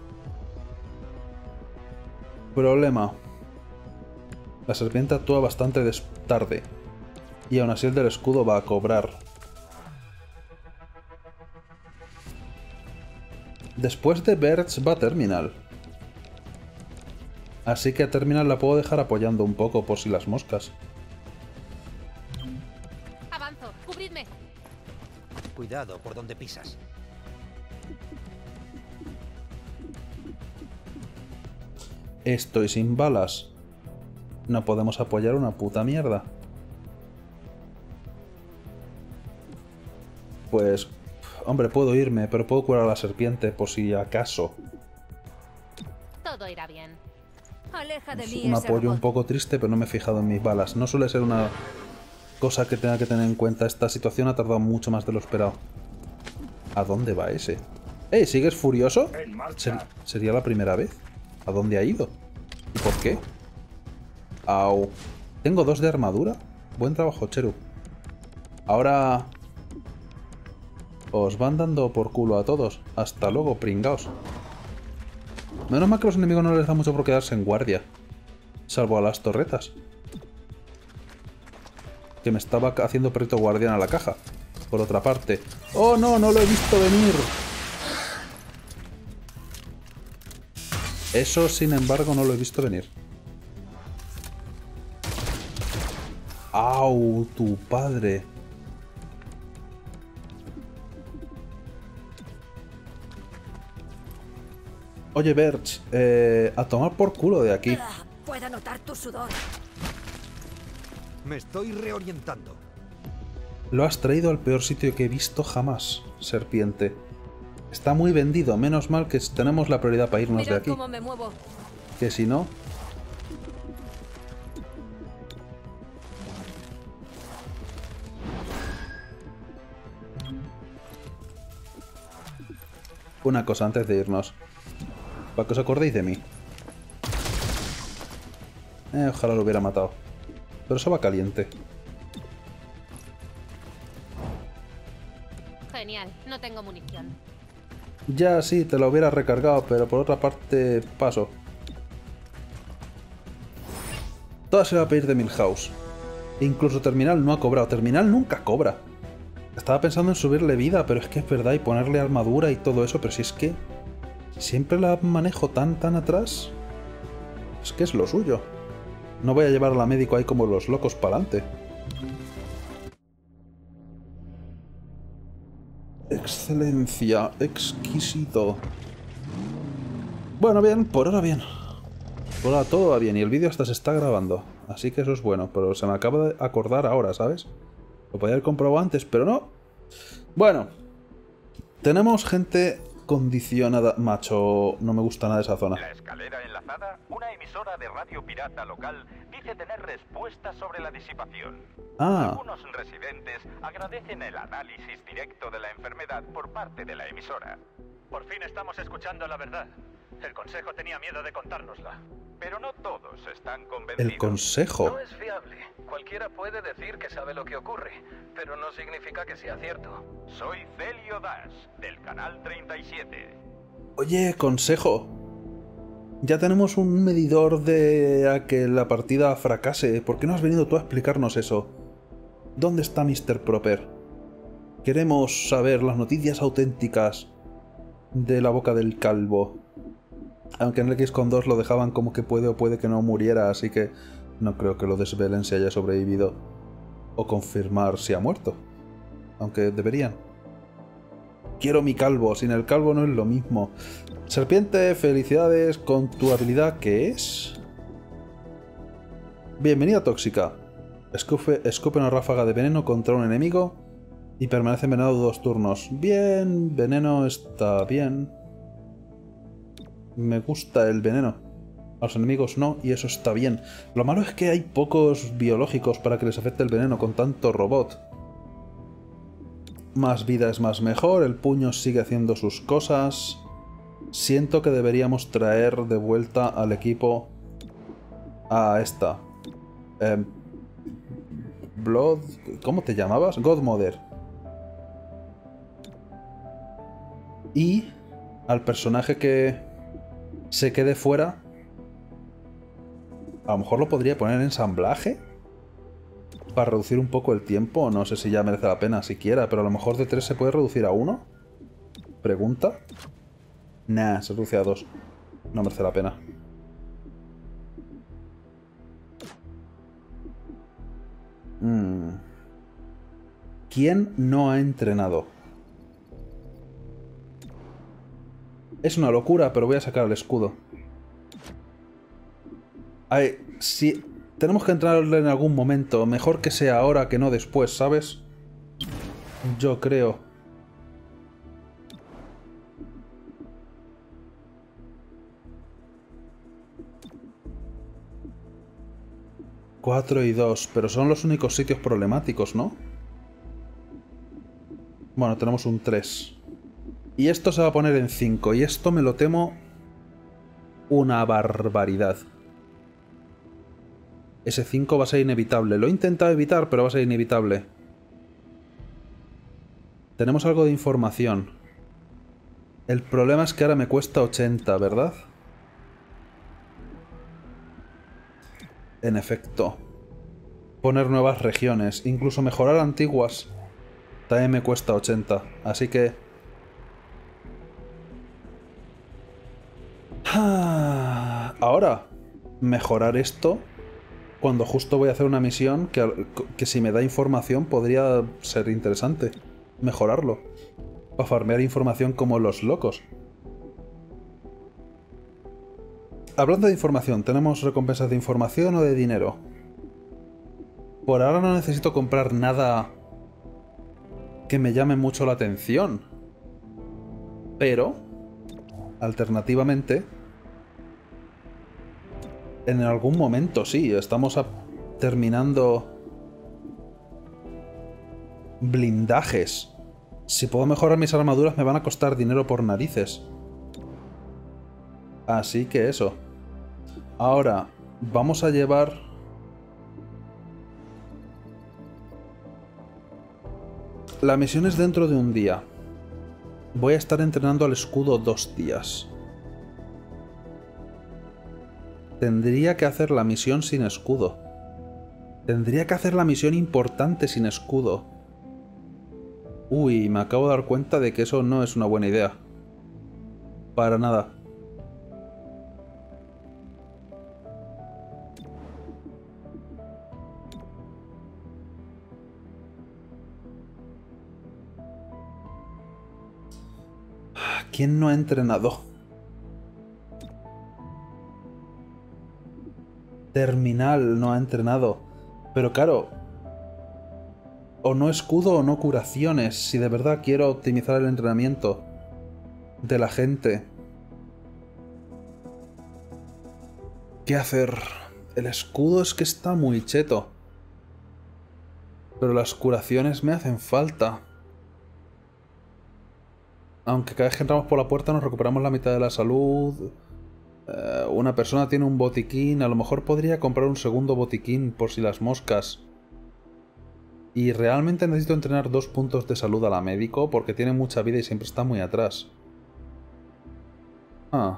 Problema. La serpiente actúa bastante des- tarde. Y aún así el del escudo va a cobrar. Después de Birds va Terminal. Así que a Terminal la puedo dejar apoyando un poco por si las moscas. Avanzo, cubridme. Cuidado por donde pisas. Estoy sin balas. No podemos apoyar una puta mierda. Pues... Hombre, puedo irme, pero puedo curar a la serpiente por si acaso. Todo irá bien. Aleja de Es mí un ese apoyo un robot. poco triste, pero no me he fijado en mis balas. No suele ser una cosa que tenga que tener en cuenta. Esta situación ha tardado mucho más de lo esperado. ¿A dónde va ese? ¡Ey! ¿Sigues furioso? Ser- ¿Sería la primera vez? ¿A dónde ha ido? ¿Y por qué? Au. ¿Tengo dos de armadura? Buen trabajo, Cherub. Ahora... Os van dando por culo a todos. Hasta luego, pringaos. Menos mal que a los enemigos no les da mucho por quedarse en guardia. Salvo a las torretas. Que me estaba haciendo perrito guardián a la caja. Por otra parte. ¡Oh, no! ¡No lo he visto venir! Eso, sin embargo, no lo he visto venir. ¡Au! ¡Tu padre! Oye, Birch, eh, a tomar por culo de aquí. Ah, puedo notar tu sudor. Me estoy reorientando. Lo has traído al peor sitio que he visto jamás, serpiente. Está muy vendido, menos mal que tenemos la prioridad para irnos de Mirad aquí. cómo me muevo. Que si no... Una cosa antes de irnos. Para que os acordéis de mí. Eh, ojalá lo hubiera matado. Pero eso va caliente. Genial, no tengo munición. Ya sí, te lo hubiera recargado, pero por otra parte paso. Toda se va a pedir de Milhouse. Incluso Terminal no ha cobrado. Terminal nunca cobra. Estaba pensando en subirle vida, pero es que es verdad, y ponerle armadura y todo eso, pero si es que... Siempre la manejo tan, tan atrás. Es que es lo suyo. No voy a llevar a la médico ahí como los locos para adelante. Excelencia, exquisito. Bueno, bien, por ahora bien. Por ahora todo va bien y el vídeo hasta se está grabando. Así que eso es bueno, pero se me acaba de acordar ahora, ¿sabes? Lo podía haber comprobado antes, pero no. Bueno. Tenemos gente condicionada. Macho, no me gusta nada esa zona. La escalera enlazada, una emisora de radio pirata local, dice tener respuestas sobre la disipación. Ah. Algunos residentes agradecen el análisis directo de la enfermedad por parte de la emisora. Por fin estamos escuchando la verdad. El consejo tenía miedo de contárnosla. Pero no todos están convencidos. El consejo. No es fiable. Cualquiera puede decir que sabe lo que ocurre, pero no significa que sea cierto. Soy Celio Dash, del canal treinta y siete. Oye, consejo. Ya tenemos un medidor de a que la partida fracase. ¿Por qué no has venido tú a explicarnos eso? ¿Dónde está mister Proper? Queremos saber las noticias auténticas de la boca del calvo. Aunque en el X COM dos lo dejaban como que puede o puede que no muriera, así que no creo que lo desvelen si haya sobrevivido o confirmar si ha muerto. Aunque deberían. Quiero mi calvo, sin el calvo no es lo mismo. Serpiente, felicidades con tu habilidad, ¿qué es? Bienvenida tóxica. Escupe, escupe una ráfaga de veneno contra un enemigo Y permanece envenenado dos turnos. Bien, veneno está bien. Me gusta el veneno. A los enemigos no, y eso está bien. Lo malo es que hay pocos biológicos para que les afecte el veneno con tanto robot. Más vida es más mejor, el puño sigue haciendo sus cosas. Siento que deberíamos traer de vuelta al equipo a esta. Eh, Blood... ¿Cómo te llamabas? Godmother. Y al personaje que se quede fuera, a lo mejor lo podría poner en ensamblaje para reducir un poco el tiempo. No sé si ya merece la pena siquiera, pero a lo mejor de tres se puede reducir a uno. Pregunta. Nah, se reduce a dos. No merece la pena. Mm. ¿Quién no ha entrenado? Es una locura, pero voy a sacar el escudo. Ay, si tenemos que entrarle en algún momento, mejor que sea ahora que no después, ¿sabes? Yo creo. Cuatro y dos, pero son los únicos sitios problemáticos, ¿no? Bueno, tenemos un tres. Y esto se va a poner en cinco, y esto me lo temo una barbaridad. Ese cinco va a ser inevitable. Lo he intentado evitar, pero va a ser inevitable. Tenemos algo de información. El problema es que ahora me cuesta ochenta, ¿verdad? En efecto. Poner nuevas regiones, incluso mejorar antiguas, también me cuesta ochenta. Así que... ahora, mejorar esto cuando justo voy a hacer una misión que, que si me da información podría ser interesante. Mejorarlo. Para farmear información como los locos. Hablando de información, ¿tenemos recompensas de información o de dinero? Por ahora no necesito comprar nada que me llame mucho la atención. Pero, alternativamente, en algún momento sí, estamos a... terminando blindajes. Si puedo mejorar mis armaduras me van a costar dinero por narices. Así que eso. Ahora, vamos a llevar... La misión es dentro de un día. Voy a estar entrenando al escudo dos días. Tendría que hacer la misión sin escudo. Tendría que hacer la misión importante sin escudo. Uy, me acabo de dar cuenta de que eso no es una buena idea. Para nada. ¿Quién no ha entrenado? Terminal no ha entrenado. Pero claro, o no escudo o no curaciones, si de verdad quiero optimizar el entrenamiento de la gente. ¿Qué hacer? El escudo es que está muy cheto. Pero las curaciones me hacen falta. Aunque cada vez que entramos por la puerta nos recuperamos la mitad de la salud. Eh, una persona tiene un botiquín. A lo mejor podría comprar un segundo botiquín por si las moscas. Y realmente necesito entrenar dos puntos de salud a la médico porque tiene mucha vida y siempre está muy atrás. Ah.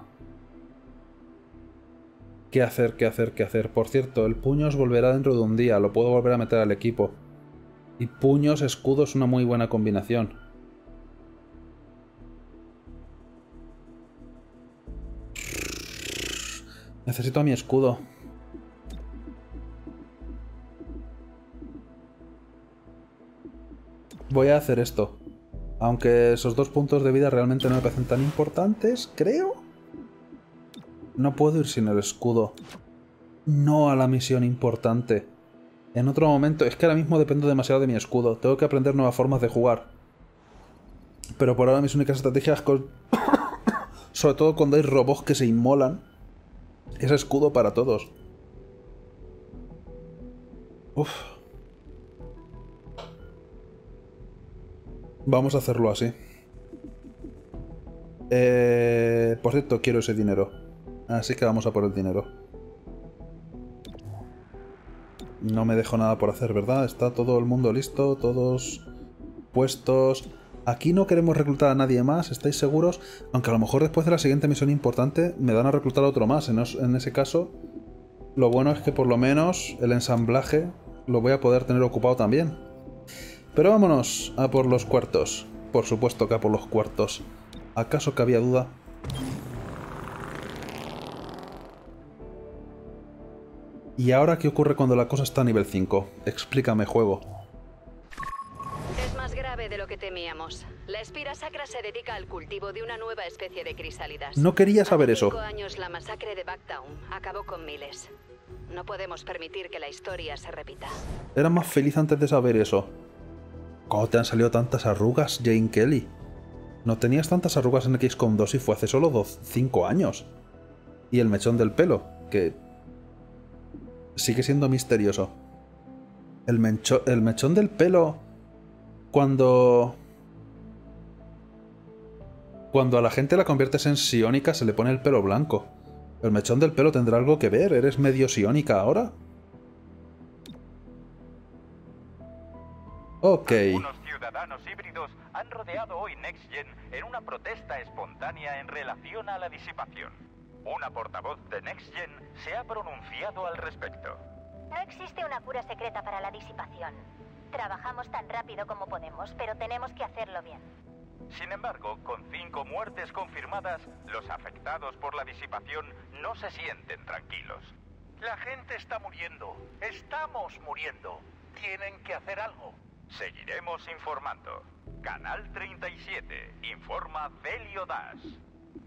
¿Qué hacer? ¿Qué hacer? ¿Qué hacer? Por cierto, el puños volverá dentro de un día. Lo puedo volver a meter al equipo. Y puños, escudo es una muy buena combinación. Necesito a mi escudo. Voy a hacer esto. Aunque esos dos puntos de vida realmente no me parecen tan importantes, creo. No puedo ir sin el escudo. No a la misión importante. En otro momento... Es que ahora mismo dependo demasiado de mi escudo. Tengo que aprender nuevas formas de jugar. Pero por ahora mis únicas estrategias... Con... sobre todo cuando hay robots que se inmolan. Es escudo para todos. Uf. Vamos a hacerlo así. Eh, por cierto, quiero ese dinero. Así que vamos a por el dinero. No me dejo nada por hacer, ¿verdad? Está todo el mundo listo, todos puestos. Aquí no queremos reclutar a nadie más, ¿estáis seguros? Aunque a lo mejor después de la siguiente misión importante me dan a reclutar a otro más. En, os, en ese caso, lo bueno es que por lo menos el ensamblaje lo voy a poder tener ocupado también. Pero vámonos a por los cuartos. Por supuesto que a por los cuartos. ¿Acaso cabía duda? ¿Y ahora qué ocurre cuando la cosa está a nivel cinco? Explícame, juego. Es más grave de lo que temíamos. La Espira Sacra se dedica al cultivo de una nueva especie de crisálidas. No quería saber eso. Hace cinco años la masacre de Bucktown acabó con miles. No podemos permitir que la historia se repita. Era más feliz antes de saber eso. ¿Cómo te han salido tantas arrugas, Jane Kelly? No tenías tantas arrugas en X COM dos y fue hace solo dos, cinco años. Y el mechón del pelo, que sigue siendo misterioso. El, mencho, el mechón del pelo, cuando... Cuando a la gente la conviertes en psiónica se le pone el pelo blanco. ¿El mechón del pelo tendrá algo que ver? ¿Eres medio psiónica ahora? Ok. Algunos ciudadanos híbridos han rodeado hoy NextGen en una protesta espontánea en relación a la disipación. Una portavoz de NextGen se ha pronunciado al respecto. No existe una cura secreta para la disipación. Trabajamos tan rápido como podemos, pero tenemos que hacerlo bien. Sin embargo, con cinco muertes confirmadas, los afectados por la disipación no se sienten tranquilos. La gente está muriendo. Estamos muriendo. Tienen que hacer algo. Seguiremos informando. Canal treinta y siete. Informa Celio Dash.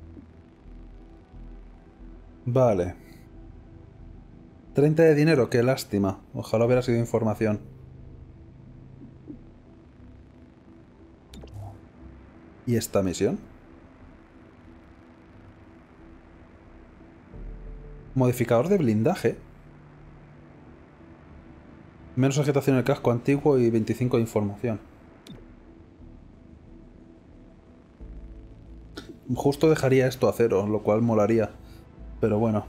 Vale. treinta de dinero, qué lástima. Ojalá hubiera sido información. ¿Y esta misión? Modificador de blindaje. Menos agitación en el casco antiguo y veinticinco de información. Justo dejaría esto a cero, lo cual molaría. Pero bueno.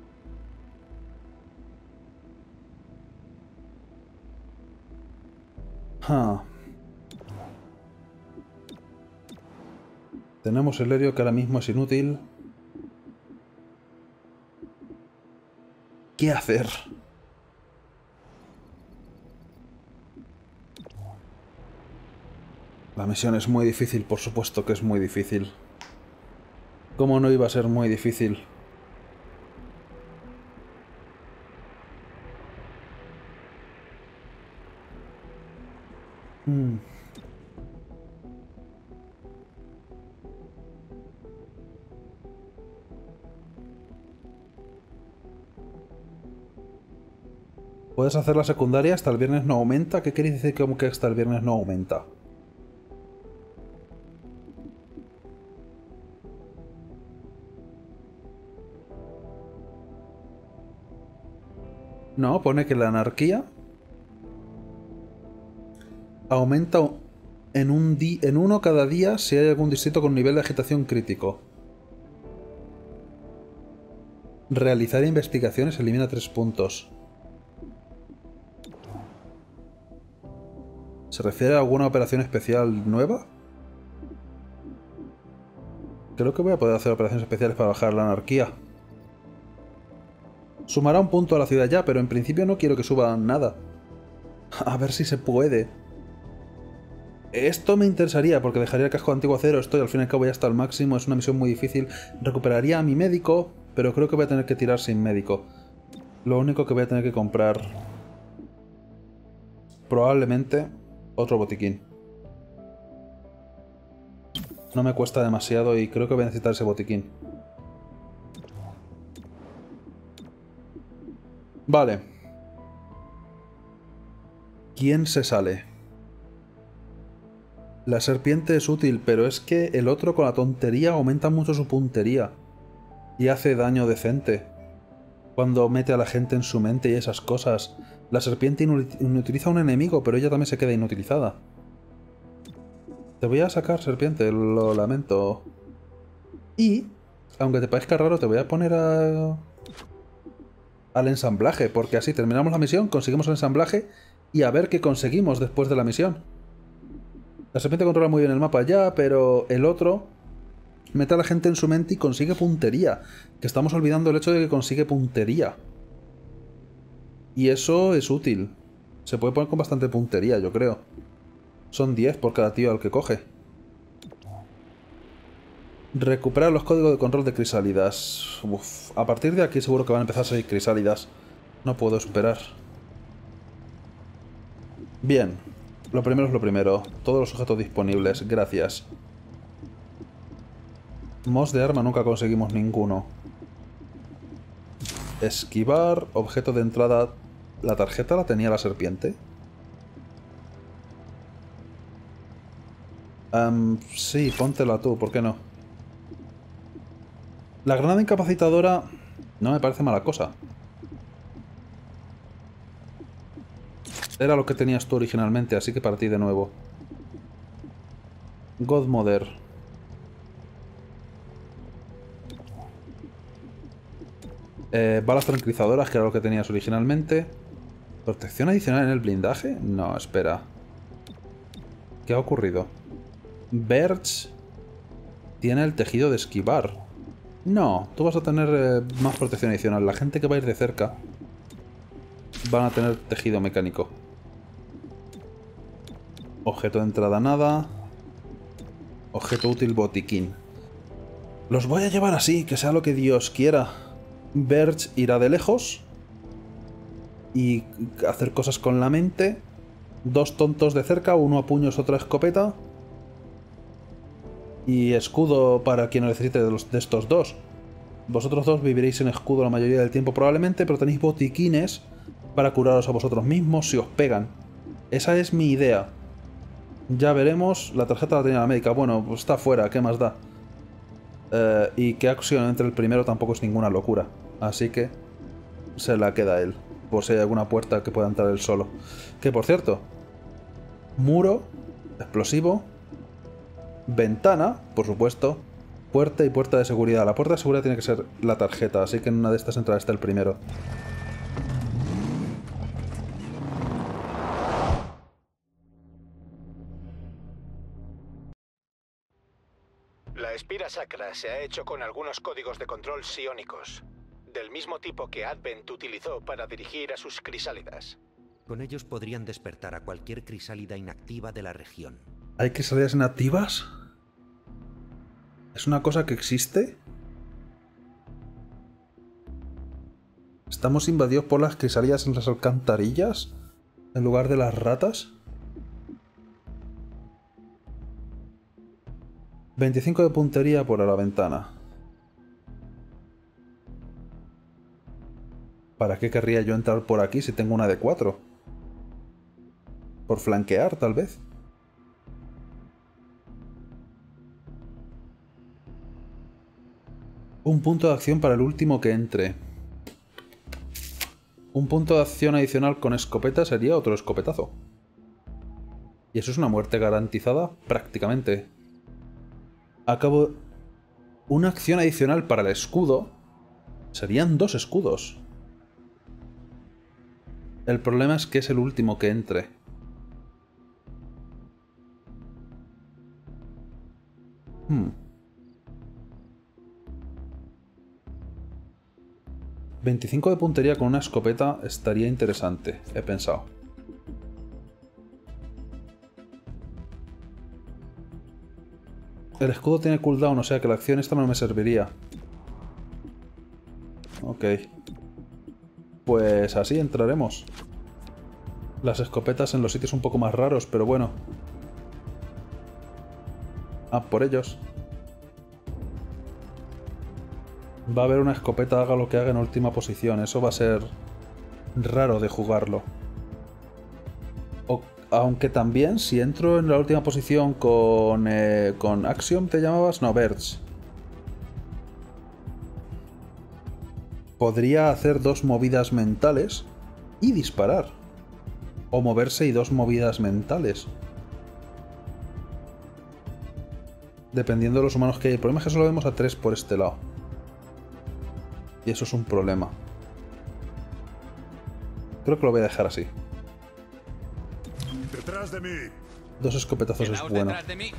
Ah. Tenemos el helio que ahora mismo es inútil. ¿Qué hacer? La misión es muy difícil, por supuesto que es muy difícil. ¿Cómo no iba a ser muy difícil? Hmm. Puedes hacer la secundaria hasta el viernes no aumenta. ¿Qué queréis decir como que hasta el viernes no aumenta? No, pone que la anarquía aumenta en, un di en uno cada día si hay algún distrito con nivel de agitación crítico. Realizar investigaciones elimina tres puntos. ¿Se refiere a alguna operación especial nueva? Creo que voy a poder hacer operaciones especiales para bajar la anarquía. Sumará un punto a la ciudad ya, pero en principio no quiero que suba nada. A ver si se puede. Esto me interesaría porque dejaría el casco antiguo a cero. Estoy al fin y al cabo ya hasta el máximo. Es una misión muy difícil. Recuperaría a mi médico, pero creo que voy a tener que tirar sin médico. Lo único que voy a tener que comprar... probablemente otro botiquín. No me cuesta demasiado y creo que voy a necesitar ese botiquín. Vale. ¿Quién se sale? La serpiente es útil, pero es que el otro con la tontería aumenta mucho su puntería. Y hace daño decente. Cuando mete a la gente en su mente y esas cosas. La serpiente inutiliza a un enemigo, pero ella también se queda inutilizada. Te voy a sacar, serpiente, lo lamento. Y, aunque te parezca raro, te voy a poner a... al ensamblaje, porque así terminamos la misión, conseguimos el ensamblaje y a ver qué conseguimos después de la misión. La serpiente controla muy bien el mapa ya, pero el otro mete a la gente en su mente y consigue puntería. Que estamos olvidando el hecho de que consigue puntería. Y eso es útil. Se puede poner con bastante puntería, yo creo. Son diez por cada tío al que coge. Recuperar los códigos de control de crisálidas. Uf, a partir de aquí seguro que van a empezar a salir crisálidas. No puedo esperar. Bien. Lo primero es lo primero. Todos los objetos disponibles. Gracias. Mods de arma nunca conseguimos ninguno. Esquivar. Objeto de entrada. ¿La tarjeta la tenía la serpiente? Um, sí, póntela tú, ¿por qué no? La granada incapacitadora no me parece mala cosa. Era lo que tenías tú originalmente, así que partí de nuevo. Godmother. Eh, balas tranquilizadoras, que era lo que tenías originalmente. ¿Protección adicional en el blindaje? No, espera. ¿Qué ha ocurrido? Birch tiene el tejido de esquivar. No, tú vas a tener eh, más protección adicional. La gente que va a ir de cerca van a tener tejido mecánico. Objeto de entrada nada. Objeto útil botiquín. Los voy a llevar así, que sea lo que Dios quiera. Birch irá de lejos y hacer cosas con la mente. Dos tontos de cerca, uno a puños, otra a escopeta. Y escudo para quien lo necesite de, los, de estos dos. Vosotros dos viviréis en escudo la mayoría del tiempo probablemente, pero tenéis botiquines para curaros a vosotros mismos si os pegan. Esa es mi idea. Ya veremos. La tarjeta la tenía la médica. Bueno, pues está fuera, ¿qué más da? Eh, y que acción entre el primero tampoco es ninguna locura. Así que se la queda él. Por si hay alguna puerta que pueda entrar él solo. Que por cierto, muro, explosivo, ventana, por supuesto, puerta y puerta de seguridad. La puerta de seguridad tiene que ser la tarjeta, así que en una de estas entradas está el primero. La Espira Sacra se ha hecho con algunos códigos de control psiónicos, del mismo tipo que Advent utilizó para dirigir a sus crisálidas. Con ellos podrían despertar a cualquier crisálida inactiva de la región. ¿Hay crisálidas inactivas? ¿Es una cosa que existe? ¿Estamos invadidos por las crisálidas en las alcantarillas? ¿En lugar de las ratas? veinticinco de puntería por a la ventana. ¿Para qué querría yo entrar por aquí si tengo una de cuatro? ¿Por flanquear, tal vez? Un punto de acción para el último que entre. Un punto de acción adicional con escopeta sería otro escopetazo. Y eso es una muerte garantizada prácticamente. Acabo... Una acción adicional para el escudo. Serían dos escudos. El problema es que es el último que entre. Hmm. veinticinco de puntería con una escopeta estaría interesante, he pensado. El escudo tiene cooldown, o sea que la acción esta no me serviría. Ok. Pues así entraremos. Las escopetas en los sitios un poco más raros, pero bueno. Ah, por ellos. Va a haber una escopeta, haga lo que haga en última posición. Eso va a ser raro de jugarlo. O, aunque también, si entro en la última posición con, eh, con Axiom, ¿te llamabas? No, Verge. Podría hacer dos movidas mentales y disparar. O moverse y dos movidas mentales. Dependiendo de los humanos que hay. El problema es que solo vemos a tres por este lado. Y eso es un problema. Creo que lo voy a dejar así. Detrás de mí. Dos escopetazos es bueno. De mí.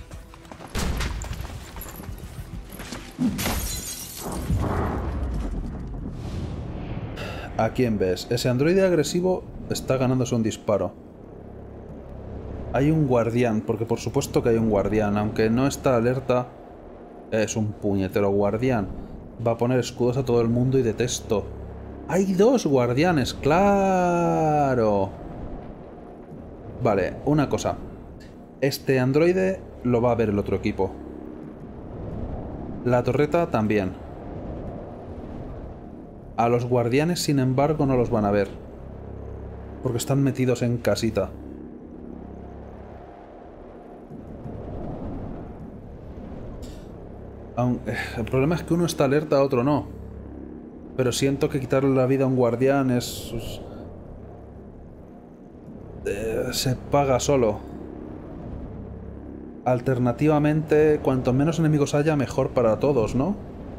¿A quién ves? Ese androide agresivo está ganándose un disparo. Hay un guardián, porque por supuesto que hay un guardián, aunque no está alerta. Es un puñetero guardián. Va a poner escudos a todo el mundo y detesto. ¡Hay dos guardianes! ¡Claro! Vale, una cosa. Este androide lo va a ver el otro equipo. La torreta también. A los guardianes, sin embargo, no los van a ver. Porque están metidos en casita. El problema es que uno está alerta, otro no. Pero siento que quitarle la vida a un guardián es... Eh, se paga solo. Alternativamente, cuanto menos enemigos haya, mejor para todos, ¿no?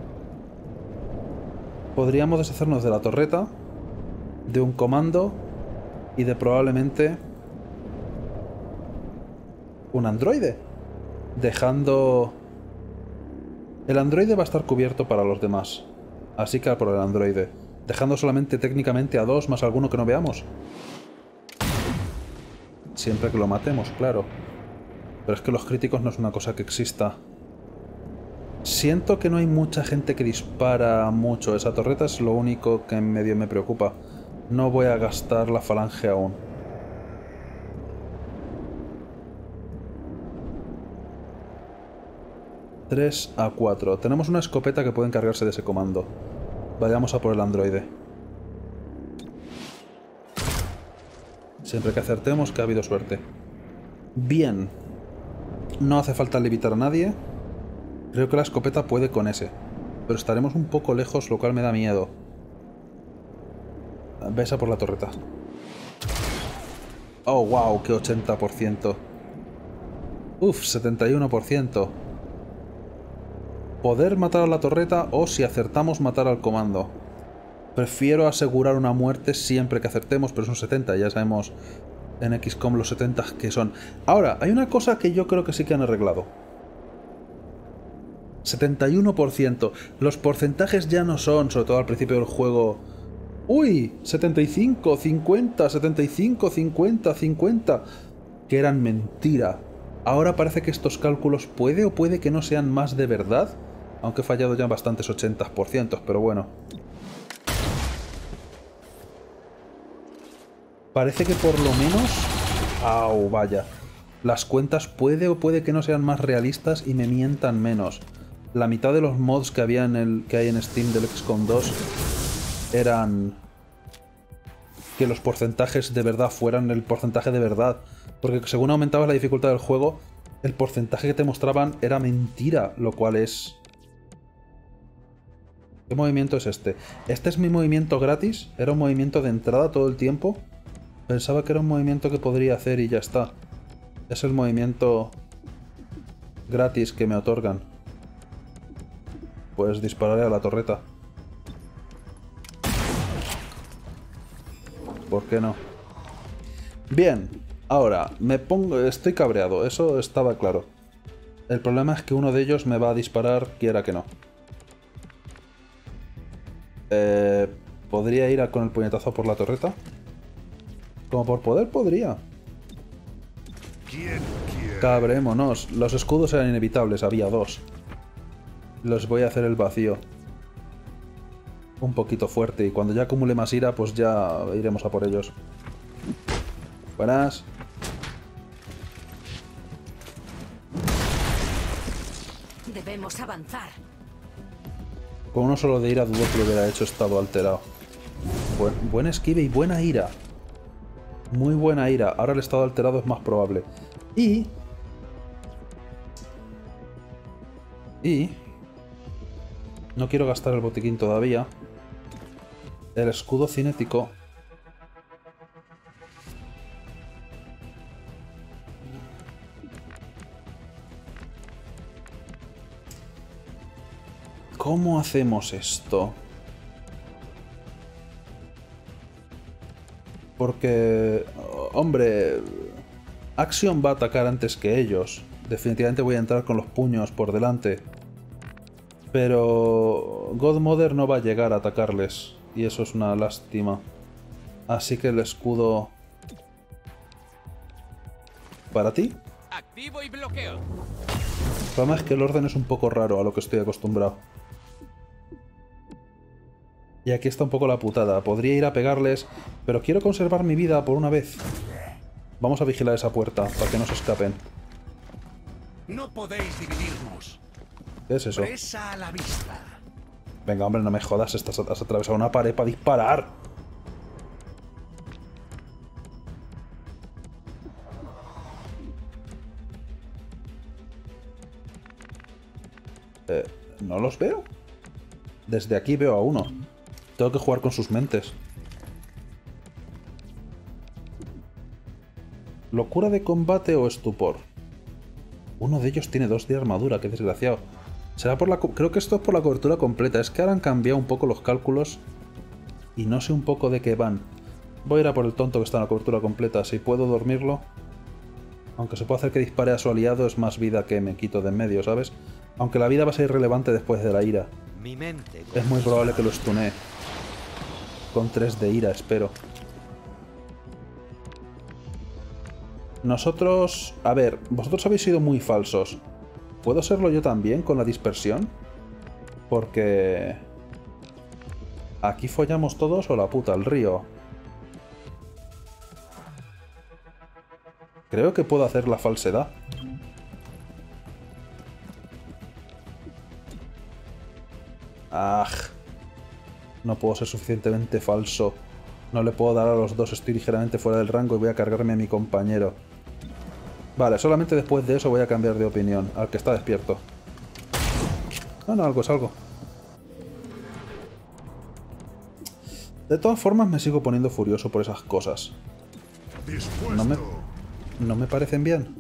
Podríamos deshacernos de la torreta, de un comando y de probablemente un androide. Dejando... El androide va a estar cubierto para los demás. Así que por el androide. Dejando solamente técnicamente a dos más alguno que no veamos. Siempre que lo matemos, claro. Pero es que los críticos no es una cosa que exista. Siento que no hay mucha gente que dispara mucho. Esa torreta es lo único que en medio me preocupa. No voy a gastar la falange aún. tres a cuatro. Tenemos una escopeta que puede encargarse de ese comando. Vayamos a por el androide. Siempre que acertemos, que ha habido suerte. Bien. No hace falta levitar a nadie. Creo que la escopeta puede con ese. Pero estaremos un poco lejos, lo cual me da miedo. Ves a por la torreta. Oh, wow, qué ochenta por ciento. Uf, setenta y uno por ciento. Poder matar a la torreta o, si acertamos, matar al comando. Prefiero asegurar una muerte siempre que acertemos, pero son setenta, ya sabemos en equis com los setenta que son. Ahora, hay una cosa que yo creo que sí que han arreglado. setenta y uno por ciento. Los porcentajes ya no son, sobre todo al principio del juego... ¡Uy! setenta y cinco, cincuenta, setenta y cinco, cincuenta, cincuenta... Que eran mentira. Ahora parece que estos cálculos puede o puede que no sean más de verdad. Aunque he fallado ya bastantes ochenta por ciento, pero bueno. Parece que por lo menos... ¡Au! Vaya. Las cuentas puede o puede que no sean más realistas y me mientan menos. La mitad de los mods que, había en el, que hay en Steam del equis com dos eran... que los porcentajes de verdad fueran el porcentaje de verdad. Porque según aumentabas la dificultad del juego, el porcentaje que te mostraban era mentira, lo cual es... ¿Qué movimiento es este? ¿Este es mi movimiento gratis? ¿Era un movimiento de entrada todo el tiempo? Pensaba que era un movimiento que podría hacer y ya está. Es el movimiento gratis que me otorgan. Pues dispararé a la torreta. ¿Por qué no? Bien, ahora me pongo... Estoy cabreado, eso estaba claro. El problema es que uno de ellos me va a disparar, quiera que no. Eh, ¿Podría ir a con el puñetazo por la torreta? Como por poder, podría. Cabrémonos. Los escudos eran inevitables, había dos. Los voy a hacer el vacío. Un poquito fuerte, y cuando ya acumule más ira, pues ya iremos a por ellos. Buenas. Debemos avanzar. Con uno solo de ira dudo que lo hubiera hecho estado alterado. Buen, buen esquive y buena ira. Muy buena ira. Ahora el estado alterado es más probable. Y... Y... No quiero gastar el botiquín todavía. El escudo cinético... ¿Cómo hacemos esto? Porque... Hombre... Axiom va a atacar antes que ellos. Definitivamente voy a entrar con los puños por delante. Pero... Godmother no va a llegar a atacarles. Y eso es una lástima. Así que el escudo... ¿Para ti? Activo y bloqueo. El problema es que el orden es un poco raro a lo que estoy acostumbrado. Y aquí está un poco la putada. Podría ir a pegarles, pero quiero conservar mi vida por una vez. Vamos a vigilar esa puerta para que no se escapen. No podéis dividirnos. ¿Qué es eso? Presa a la vista. Venga, hombre, no me jodas. Estás, has atravesado una pared para disparar. Eh, ¿no los veo? Desde aquí veo a uno. Tengo que jugar con sus mentes. ¿Locura de combate o estupor? Uno de ellos tiene dos de armadura, qué desgraciado. Será por la... Creo que esto es por la cobertura completa. Es que ahora han cambiado un poco los cálculos y no sé un poco de qué van. Voy a ir a por el tonto que está en la cobertura completa. Si puedo dormirlo. Aunque se puede hacer que dispare a su aliado, es más vida que me quito de en medio, ¿sabes? Aunque la vida va a ser irrelevante después de la ira. Mi mente... Es muy probable que lo stunee. Con tres de ira, espero. Nosotros... A ver, vosotros habéis sido muy falsos. ¿Puedo serlo yo también con la dispersión? Porque... ¿Aquí follamos todos o la puta al río? Creo que puedo hacer la falsedad. Ah, no puedo ser suficientemente falso. No le puedo dar a los dos, estoy ligeramente fuera del rango y voy a cargarme a mi compañero. Vale, solamente después de eso voy a cambiar de opinión, al que está despierto. Ah, no, algo es algo. De todas formas me sigo poniendo furioso por esas cosas. No me, no me parecen bien.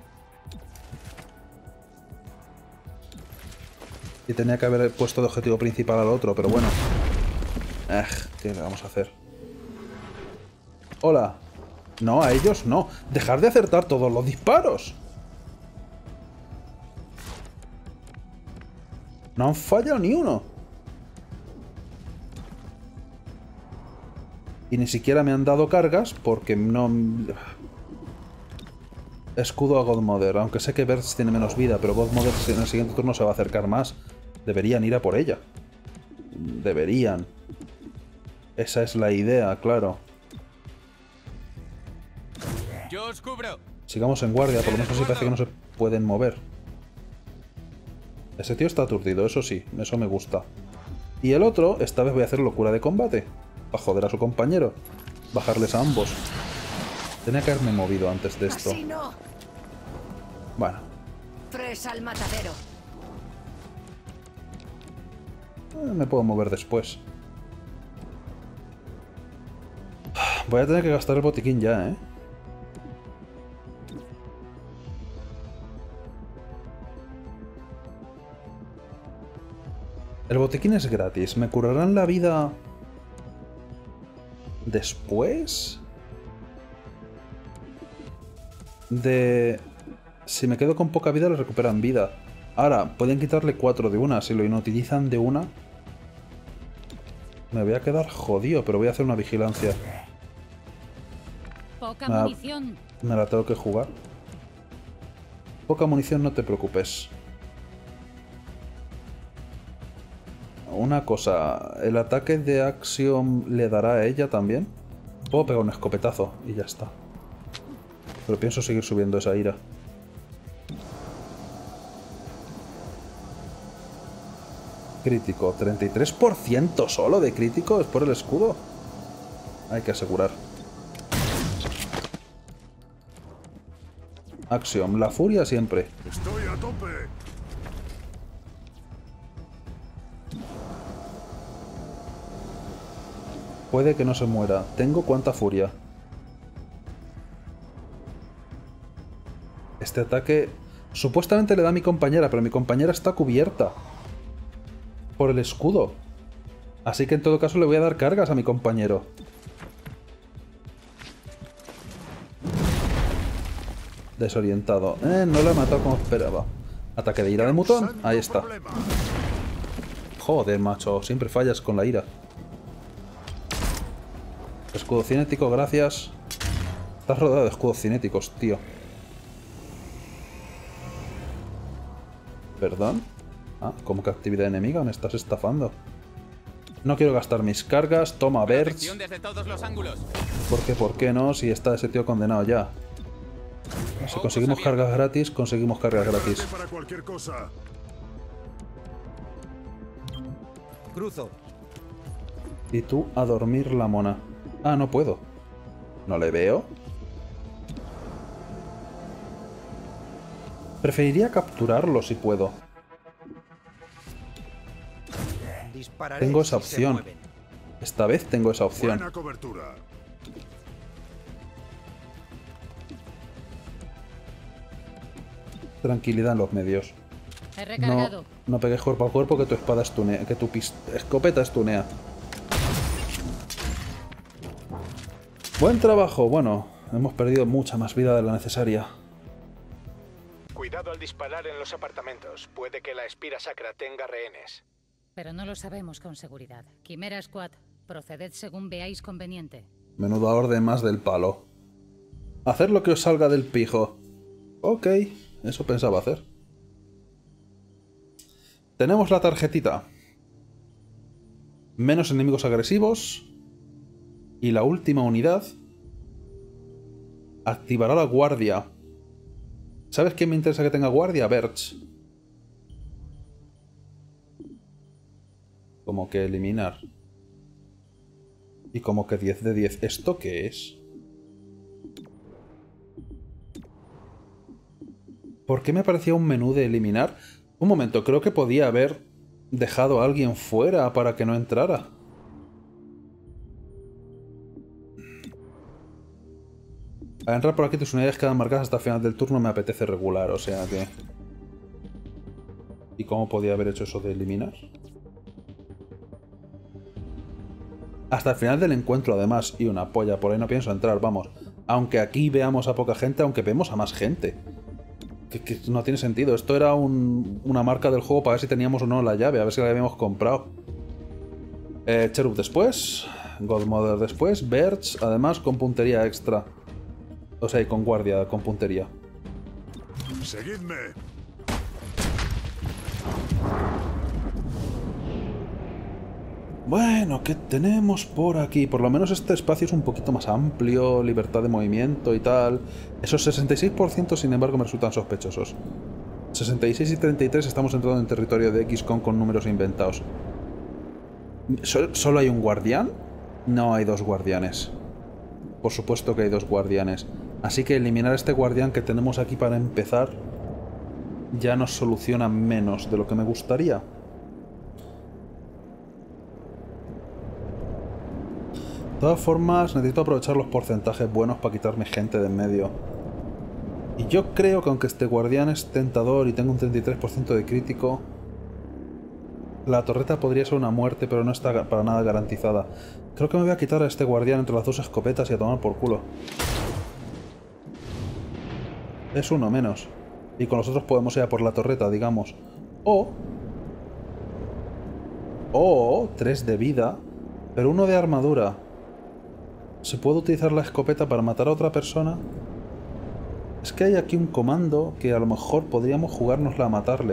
Y tenía que haber puesto de objetivo principal al otro, pero bueno. Eh, ¿qué le vamos a hacer? Hola. No, a ellos no. Dejar de acertar todos los disparos. No han fallado ni uno. Y ni siquiera me han dado cargas porque no... Escudo a Godmother. Aunque sé que Bertz tiene menos vida, pero Godmother en el siguiente turno se va a acercar más. Deberían ir a por ella. Deberían. Esa es la idea, claro. Yo os cubro. Sigamos en guardia, por lo menos así parece que no se pueden mover. Ese tío está aturdido, eso sí, eso me gusta. Y el otro, esta vez voy a hacer locura de combate. Para joder a su compañero. Bajarles a ambos. Tenía que haberme movido antes de esto. Así no. Bueno. Presa al matadero. Eh, me puedo mover después. Voy a tener que gastar el botiquín ya, ¿eh? El botiquín es gratis. ¿Me curarán la vida después? De... Si me quedo con poca vida, le recuperan vida. Ahora, pueden quitarle cuatro de una. Si lo inutilizan de una... Me voy a quedar jodido, pero voy a hacer una vigilancia. Poca me la, munición. Me la tengo que jugar. Poca munición, no te preocupes. Una cosa, ¿el ataque de Axiom le dará a ella también? Puedo pegar un escopetazo y ya está. Pero pienso seguir subiendo esa ira. Crítico, treinta y tres por ciento solo de crítico, es por el escudo. Hay que asegurar. Axiom, la furia siempre. Estoy a tope. Puede que no se muera. Tengo cuánta furia. Este ataque supuestamente le da a mi compañera, pero mi compañera está cubierta por el escudo. Así que en todo caso le voy a dar cargas a mi compañero. Desorientado. Eh, no lo he matado como esperaba. Ataque de ira de mutón. Ahí está. Joder, macho. Siempre fallas con la ira. Escudo cinético, gracias. Estás rodeado de escudos cinéticos, tío. ¿Perdón? Ah, ¿cómo que actividad enemiga? Me estás estafando. No quiero gastar mis cargas. Toma, Berts. ¿Por qué? ¿Por qué no? Si está ese tío condenado ya. Si conseguimos cargas gratis, conseguimos cargas gratis. Para cualquier cosa. Cruzo. Y tú a dormir la mona. Ah, no puedo. ¿No le veo? Preferiría capturarlo si puedo. Dispararé Tengo esa si se opción. mueven. Esta vez tengo esa opción. Buena cobertura. Tranquilidad en los medios. He No, recargado. no pegues cuerpo a cuerpo que tu espada estunea, que tu pis- escopeta estunea. Buen trabajo. Bueno, hemos perdido mucha más vida de la necesaria. Cuidado al disparar en los apartamentos. Puede que la Espira Sacra tenga rehenes. Pero no lo sabemos con seguridad. Quimera Squad, proceded según veáis conveniente. Menuda orden más del palo. Hacer lo que os salga del pijo. Ok, eso pensaba hacer. Tenemos la tarjetita. Menos enemigos agresivos. Y la última unidad activará la guardia. ¿Sabes quién me interesa que tenga guardia? Berts. Como que eliminar. Y como que diez de diez. ¿Esto qué es? ¿Por qué me aparecía un menú de eliminar? Un momento, creo que podía haber dejado a alguien fuera para que no entrara. Al entrar por aquí tus unidades quedan marcadas hasta el final del turno, me apetece regular, o sea que... ¿Y cómo podía haber hecho eso de eliminar? Hasta el final del encuentro, además, y una polla, por ahí no pienso entrar, vamos. Aunque aquí veamos a poca gente, aunque vemos a más gente. Que, que no tiene sentido, esto era un, una marca del juego para ver si teníamos o no la llave, a ver si la habíamos comprado. Eh, Cherub después, Godmother después, Berts, además con puntería extra. O sea, y con guardia, con puntería. Seguidme. Bueno, ¿qué tenemos por aquí? Por lo menos este espacio es un poquito más amplio, libertad de movimiento y tal. Esos sesenta y seis por ciento, sin embargo, me resultan sospechosos. sesenta y seis y treinta y tres estamos entrando en territorio de X COM con números inventados. ¿Solo hay un guardián? No hay dos guardianes. Por supuesto que hay dos guardianes. Así que eliminar a este guardián que tenemos aquí para empezar ya nos soluciona menos de lo que me gustaría. De todas formas, necesito aprovechar los porcentajes buenos para quitarme gente de en medio. Y yo creo que aunque este guardián es tentador y tengo un treinta y tres por ciento de crítico, la torreta podría ser una muerte, pero no está para nada garantizada. Creo que me voy a quitar a este guardián entre las dos escopetas y a tomar por culo. Es uno menos. Y con los otros podemos ir a por la torreta, digamos. O... O... tres de vida, pero uno de armadura. ¿Se puede utilizar la escopeta para matar a otra persona? Es que hay aquí un comando que a lo mejor podríamos jugárnosla a matarle.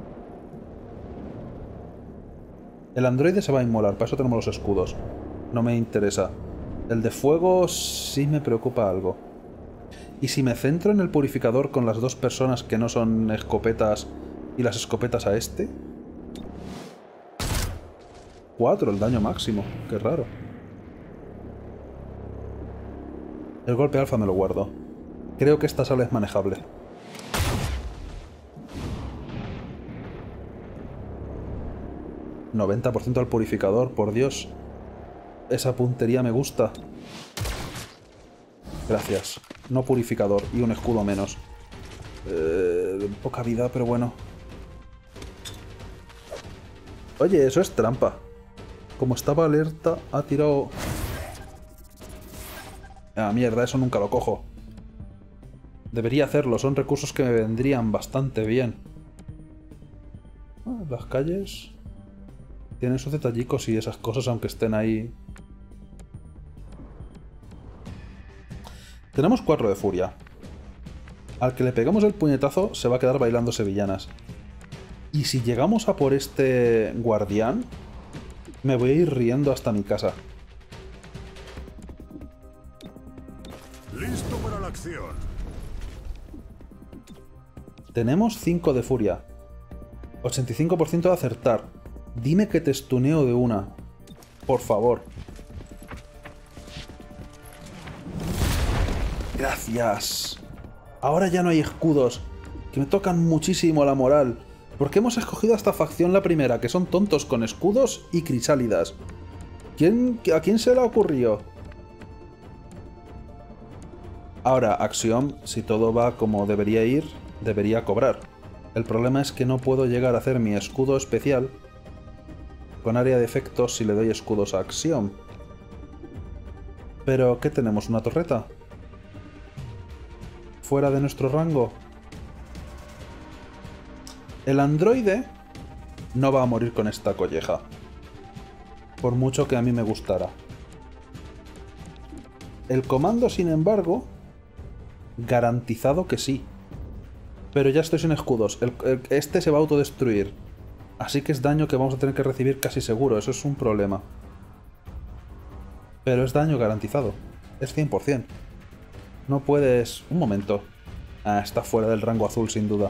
El androide se va a inmolar, para eso tenemos los escudos. No me interesa. El de fuego sí me preocupa algo. Y si me centro en el purificador con las dos personas que no son escopetas y las escopetas a este... cuatro, el daño máximo. Qué raro. El golpe alfa me lo guardo. Creo que esta sala es manejable. noventa por ciento al purificador, por Dios. Esa puntería me gusta. Gracias. No purificador y un escudo menos. Eh, poca vida, pero bueno. Oye, eso es trampa. Como estaba alerta, ha tirado... Ah, mierda, eso nunca lo cojo. Debería hacerlo, son recursos que me vendrían bastante bien. Ah, las calles... tienen sus detallicos y esas cosas, aunque estén ahí... Tenemos cuatro de furia. Al que le pegamos el puñetazo se va a quedar bailando sevillanas. Y si llegamos a por este guardián, me voy a ir riendo hasta mi casa. Listo para la acción. Tenemos cinco de furia. ochenta y cinco por ciento de acertar. Dime que te stuneo de una. Por favor. Gracias. Ahora ya no hay escudos, que me tocan muchísimo la moral. Porque hemos escogido a esta facción la primera, que son tontos con escudos y crisálidas. ¿Quién, ¿A quién se le ha ocurrido? Ahora, Axiom, si todo va como debería ir, debería cobrar. El problema es que no puedo llegar a hacer mi escudo especial con área de efectos si le doy escudos a Axiom. Pero, ¿qué tenemos? ¿Una torreta? ¿Fuera de nuestro rango? El androide no va a morir con esta colleja. Por mucho que a mí me gustara. El comando, sin embargo, garantizado que sí. Pero ya estoy sin escudos. El, el, este se va a autodestruir. Así que es daño que vamos a tener que recibir casi seguro. Eso es un problema. Pero es daño garantizado. Es cien por cien. No puedes... Un momento. Ah, está fuera del rango azul sin duda.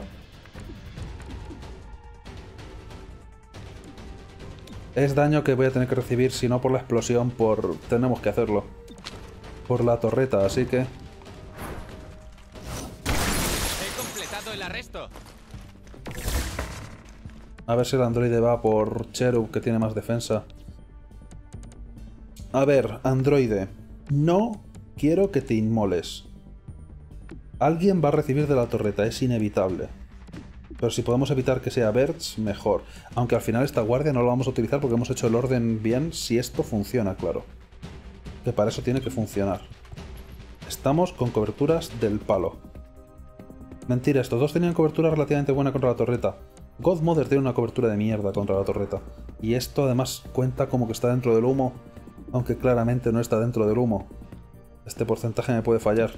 Es daño que voy a tener que recibir, si no por la explosión, por... Tenemos que hacerlo. Por la torreta, así que... He completado el arresto. A ver si el androide va por Cherub, que tiene más defensa. A ver, androide. No quiero que te inmoles. Alguien va a recibir de la torreta, es inevitable. Pero si podemos evitar que sea Bertz, mejor. Aunque al final esta guardia no la vamos a utilizar porque hemos hecho el orden bien si esto funciona, claro. Que para eso tiene que funcionar. Estamos con coberturas del palo. Mentira, estos dos tenían cobertura relativamente buena contra la torreta. Godmother tiene una cobertura de mierda contra la torreta. Y esto además cuenta como que está dentro del humo, aunque claramente no está dentro del humo. Este porcentaje me puede fallar.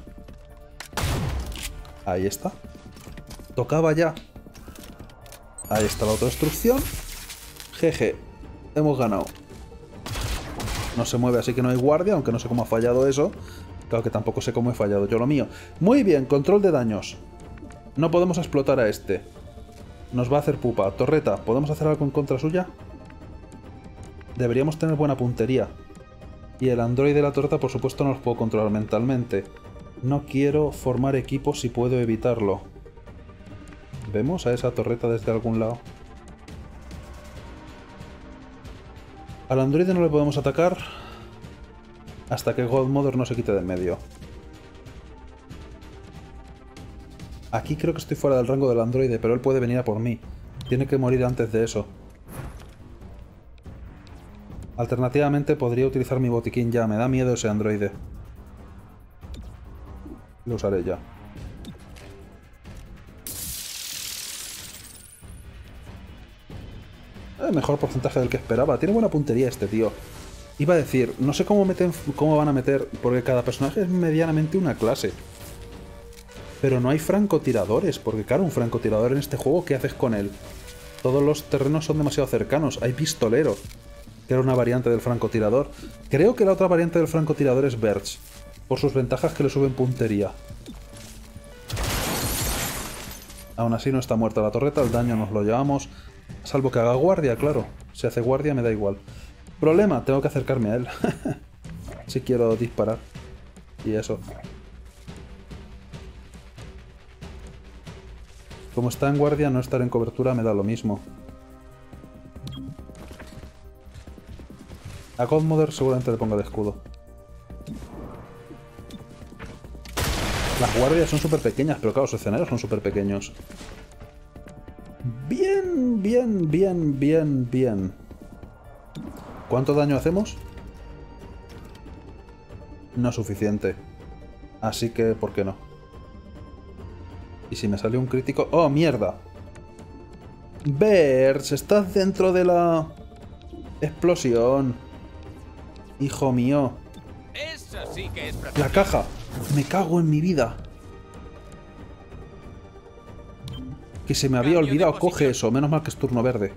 Ahí está. Tocaba ya. Ahí está la autodestrucción. Jeje. Hemos ganado. No se mueve, así que no hay guardia, aunque no sé cómo ha fallado eso. Claro que tampoco sé cómo he fallado yo lo mío. Muy bien, control de daños. No podemos explotar a este. Nos va a hacer pupa. Torreta, ¿podemos hacer algo en contra suya? Deberíamos tener buena puntería. Y el androide de la torreta, por supuesto, no los puedo controlar mentalmente. No quiero formar equipos si puedo evitarlo. ¿Vemos a esa torreta desde algún lado? Al androide no le podemos atacar hasta que Godmother no se quite de en medio. Aquí creo que estoy fuera del rango del androide, pero él puede venir a por mí. Tiene que morir antes de eso. Alternativamente podría utilizar mi botiquín ya. Me da miedo ese androide. Lo usaré ya. Eh, mejor porcentaje del que esperaba. Tiene buena puntería este tío. Iba a decir, no sé cómo, meten, cómo van a meter, porque cada personaje es medianamente una clase. Pero no hay francotiradores, porque claro, un francotirador en este juego, ¿qué haces con él? Todos los terrenos son demasiado cercanos. Hay pistolero, que era una variante del francotirador. Creo que la otra variante del francotirador es Bertz, por sus ventajas que le suben puntería. Aún así no está muerta la torreta, el daño nos lo llevamos. Salvo que haga guardia, claro. Si hace guardia me da igual. Problema, tengo que acercarme a él. Si quiero disparar. Y eso. Como está en guardia, no estar en cobertura me da lo mismo. A Godmother seguramente le ponga de escudo. Las guardias son súper pequeñas, pero claro, los escenarios son súper pequeños. Bien, bien, bien, bien, bien. ¿Cuánto daño hacemos? No suficiente. Así que, ¿por qué no? ¿Y si me sale un crítico? ¡Oh, mierda! Bers, estás dentro de la explosión. Hijo mío. Eso sí que es La caja. Me cago en mi vida. Que se me había olvidado. Coge eso. Menos mal que es turno verde.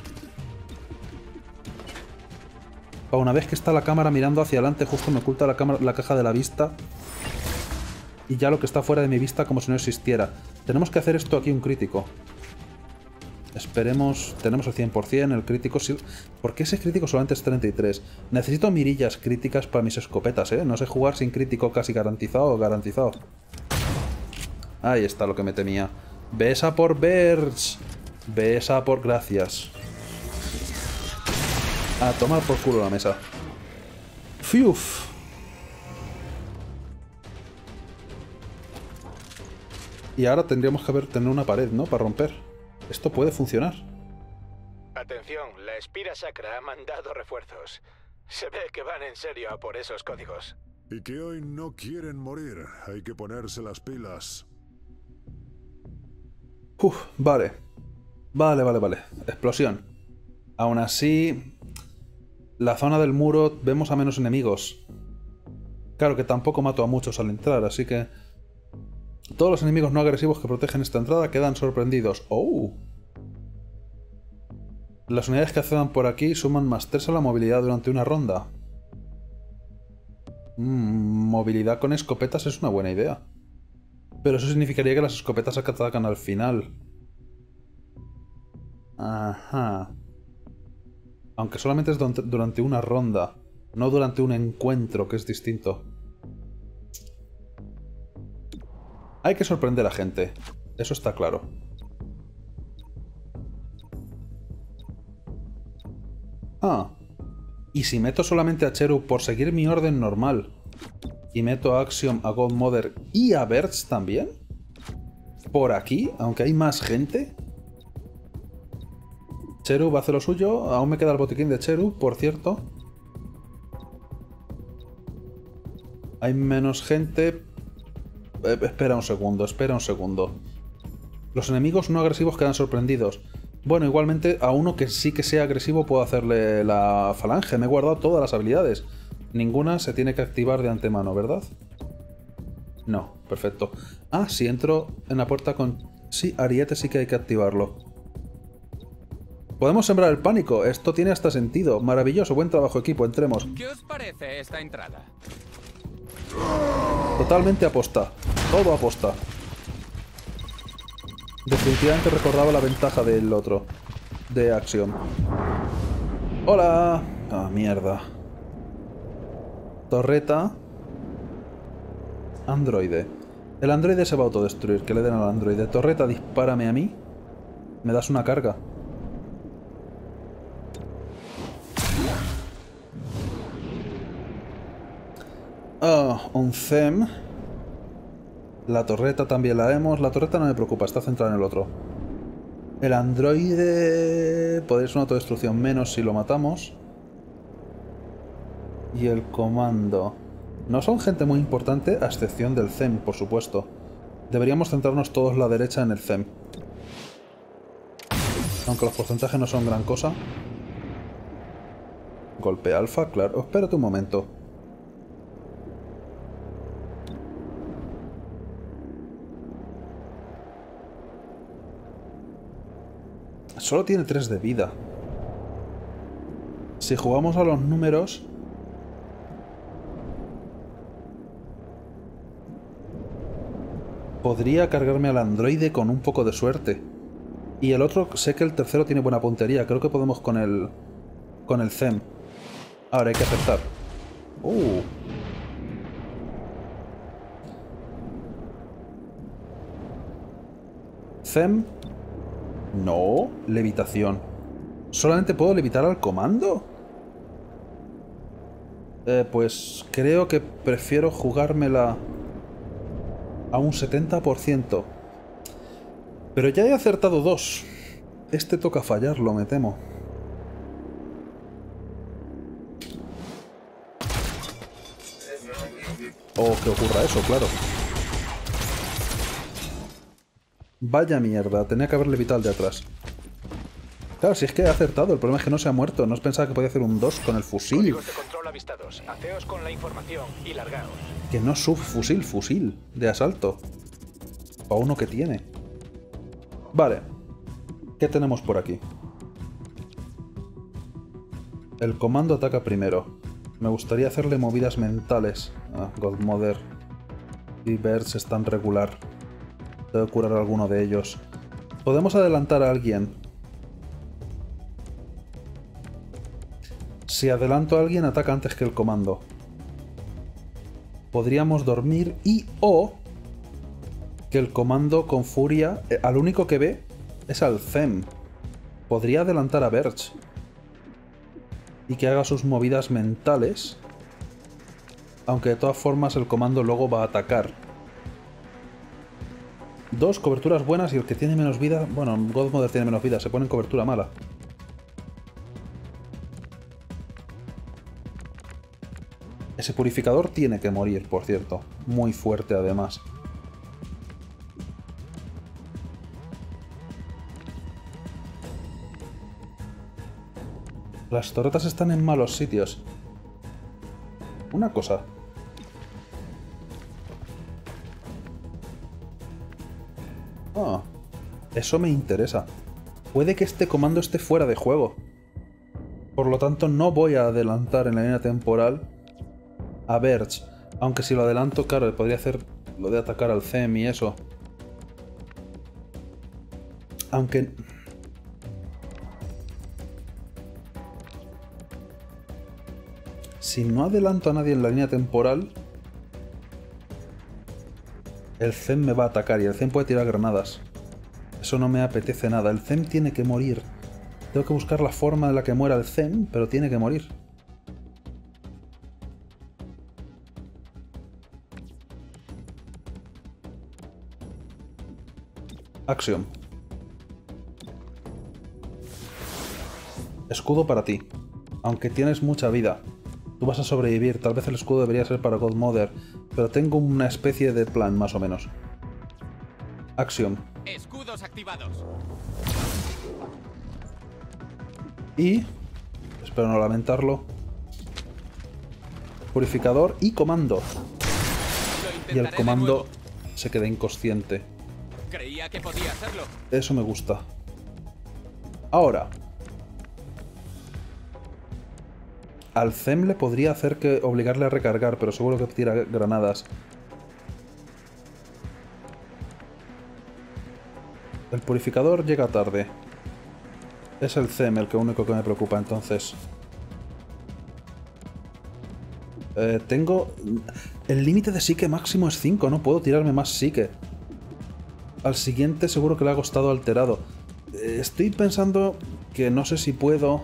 Para una vez que está la cámara mirando hacia adelante, justo me oculta la, cámara, la caja de la vista. Y ya lo que está fuera de mi vista como si no existiera. Tenemos que hacer esto aquí un crítico. Esperemos... Tenemos el cien por cien, el crítico... ¿Por qué ese crítico solamente es treinta y tres? Necesito mirillas críticas para mis escopetas, ¿eh? No sé jugar sin crítico casi garantizado, garantizado. Ahí está lo que me temía. Besa por Bers. Besa por gracias. A tomar por culo la mesa. Fiuf. Y ahora tendríamos que haber tener una pared, ¿no? Para romper. Esto puede funcionar. Atención, la Espira Sacra ha mandado refuerzos. Se ve que van en serio a por esos códigos. Y que hoy no quieren morir. Hay que ponerse las pilas. Uf, vale. Vale, vale, vale. Explosión. Aún así... La zona del muro vemos a menos enemigos. Claro que tampoco mato a muchos al entrar, así que... Todos los enemigos no agresivos que protegen esta entrada quedan sorprendidos. ¡Oh! Las unidades que accedan por aquí suman más tres a la movilidad durante una ronda. Mm, movilidad con escopetas es una buena idea. Pero eso significaría que las escopetas atacan al final. Ajá. Aunque solamente es durante una ronda, no durante un encuentro, que es distinto. Hay que sorprender a gente. Eso está claro. Ah. ¿Y si meto solamente a Cheru por seguir mi orden normal? ¿Y meto a Axiom, a Godmother y a Bers también? ¿Por aquí? Aunque hay más gente. Cheru va a hacer lo suyo. Aún me queda el botiquín de Cheru, por cierto. Hay menos gente... Eh, espera un segundo, espera un segundo. Los enemigos no agresivos quedan sorprendidos. Bueno, igualmente a uno que sí que sea agresivo puedo hacerle la falange. Me he guardado todas las habilidades. Ninguna se tiene que activar de antemano, ¿verdad? No, perfecto. Ah, si entro en la puerta con... Sí, ariete sí que hay que activarlo. Podemos sembrar el pánico. Esto tiene hasta sentido. Maravilloso, buen trabajo, equipo. Entremos. ¿Qué os parece esta entrada? Totalmente aposta. Todo aposta. Definitivamente recordaba la ventaja del otro. De Axiom. ¡Hola! Ah, mierda. Torreta. Androide. El androide se va a autodestruir. Que le den al androide. Torreta, dispárame a mí. ¿Me das una carga? Ah, un C E M. La torreta también la vemos. La torreta no me preocupa, está centrada en el otro. El androide... Podría ser una autodestrucción menos si lo matamos. Y el comando... No son gente muy importante, a excepción del C E M, por supuesto. Deberíamos centrarnos todos a la derecha en el C E M. Aunque los porcentajes no son gran cosa. Golpe alfa, claro. Espérate un momento. Solo tiene tres de vida. Si jugamos a los números... Podría cargarme al androide con un poco de suerte. Y el otro, sé que el tercero tiene buena puntería. Creo que podemos con el... Con el C E M. Ahora hay que aceptar. Uh. C E M... No, levitación. ¿Solamente puedo levitar al comando? Eh, pues creo que prefiero jugármela a un setenta por ciento. Pero ya he acertado dos. Este toca fallarlo, me temo. O que ocurra eso, claro. Vaya mierda, tenía que haberle evitado el de atrás. Claro, si es que he acertado, el problema es que no se ha muerto. No os pensaba que podía hacer un dos con el fusil. Códigos de control avistados. Haceos con la información y largaos. Que no subfusil, fusil de asalto. Para uno que tiene. Vale. ¿Qué tenemos por aquí? El comando ataca primero. Me gustaría hacerle movidas mentales. Ah, Godmother y Verge están regular. Tengo que curar a alguno de ellos. Podemos adelantar a alguien. Si adelanto a alguien, ataca antes que el comando. Podríamos dormir y o que el comando con furia, eh, al único que ve es al Zem. Podría adelantar a Verge y que haga sus movidas mentales, aunque de todas formas el comando luego va a atacar. Dos coberturas buenas y el que tiene menos vida... Bueno, Godmother tiene menos vida, se pone en cobertura mala. Ese purificador tiene que morir, por cierto. Muy fuerte, además. Las torretas están en malos sitios. Una cosa. Ah, eso me interesa. Puede que este comando esté fuera de juego. Por lo tanto, no voy a adelantar en la línea temporal a Verge. Aunque si lo adelanto, claro, podría hacer lo de atacar al Zem y eso. Aunque... si no adelanto a nadie en la línea temporal, el Zem me va a atacar y el Zem puede tirar granadas. Eso no me apetece nada. El Zem tiene que morir. Tengo que buscar la forma en la que muera el Zem, pero tiene que morir. Acción. Escudo para ti. Aunque tienes mucha vida, tú vas a sobrevivir. Tal vez el escudo debería ser para Godmother, pero tengo una especie de plan, más o menos. Acción. Escudos activados. Y... espero no lamentarlo. Purificador y comando. Y el comando se queda inconsciente. Creía que podía hacerlo. Eso me gusta. Ahora. Al Zem le podría hacer que obligarle a recargar, pero seguro que tira granadas. El purificador llega tarde. Es el Zem el que único que me preocupa, entonces. Eh, tengo... el límite de psique máximo es cinco, no puedo tirarme más psique. Al siguiente seguro que le hago estado alterado. Eh, estoy pensando que no sé si puedo...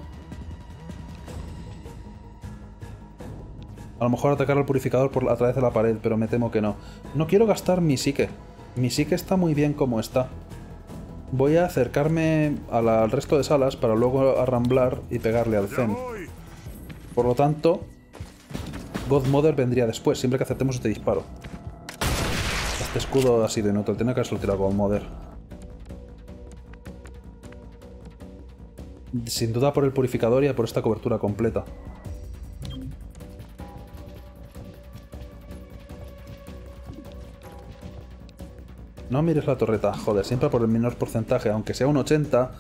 a lo mejor atacar al purificador por, a través de la pared, pero me temo que no. No quiero gastar mi psique. Mi psique está muy bien como está. Voy a acercarme a la, al resto de salas para luego arramblar y pegarle al Zem. Por lo tanto, Godmother vendría después, siempre que acertemos este disparo. Este escudo ha sido inútil, tenía que haberse tirado a Godmother. Sin duda por el purificador y por esta cobertura completa. No mires la torreta, joder, siempre por el menor porcentaje, aunque sea un ochenta.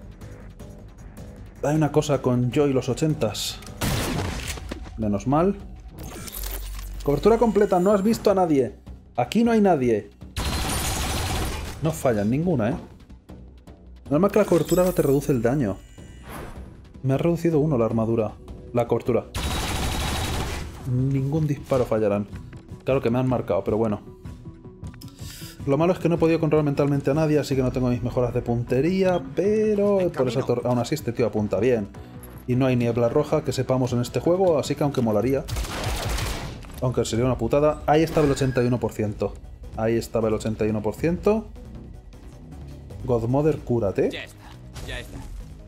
Hay una cosa con yo y los ochentas. Menos mal. Cobertura completa, no has visto a nadie. Aquí no hay nadie. No fallan ninguna, ¿eh? Normal que la cobertura no te reduce el daño. Me ha reducido uno la armadura. La cobertura. Ningún disparo fallarán. Claro que me han marcado, pero bueno. Lo malo es que no he podido controlar mentalmente a nadie, así que no tengo mis mejoras de puntería, pero por esa torre... aún así este tío apunta bien. Y no hay niebla roja que sepamos en este juego, así que aunque molaría, aunque sería una putada, ahí estaba el ochenta y uno por ciento. Ahí estaba el ochenta y uno por ciento. Godmother, cúrate. Ya está, ya está.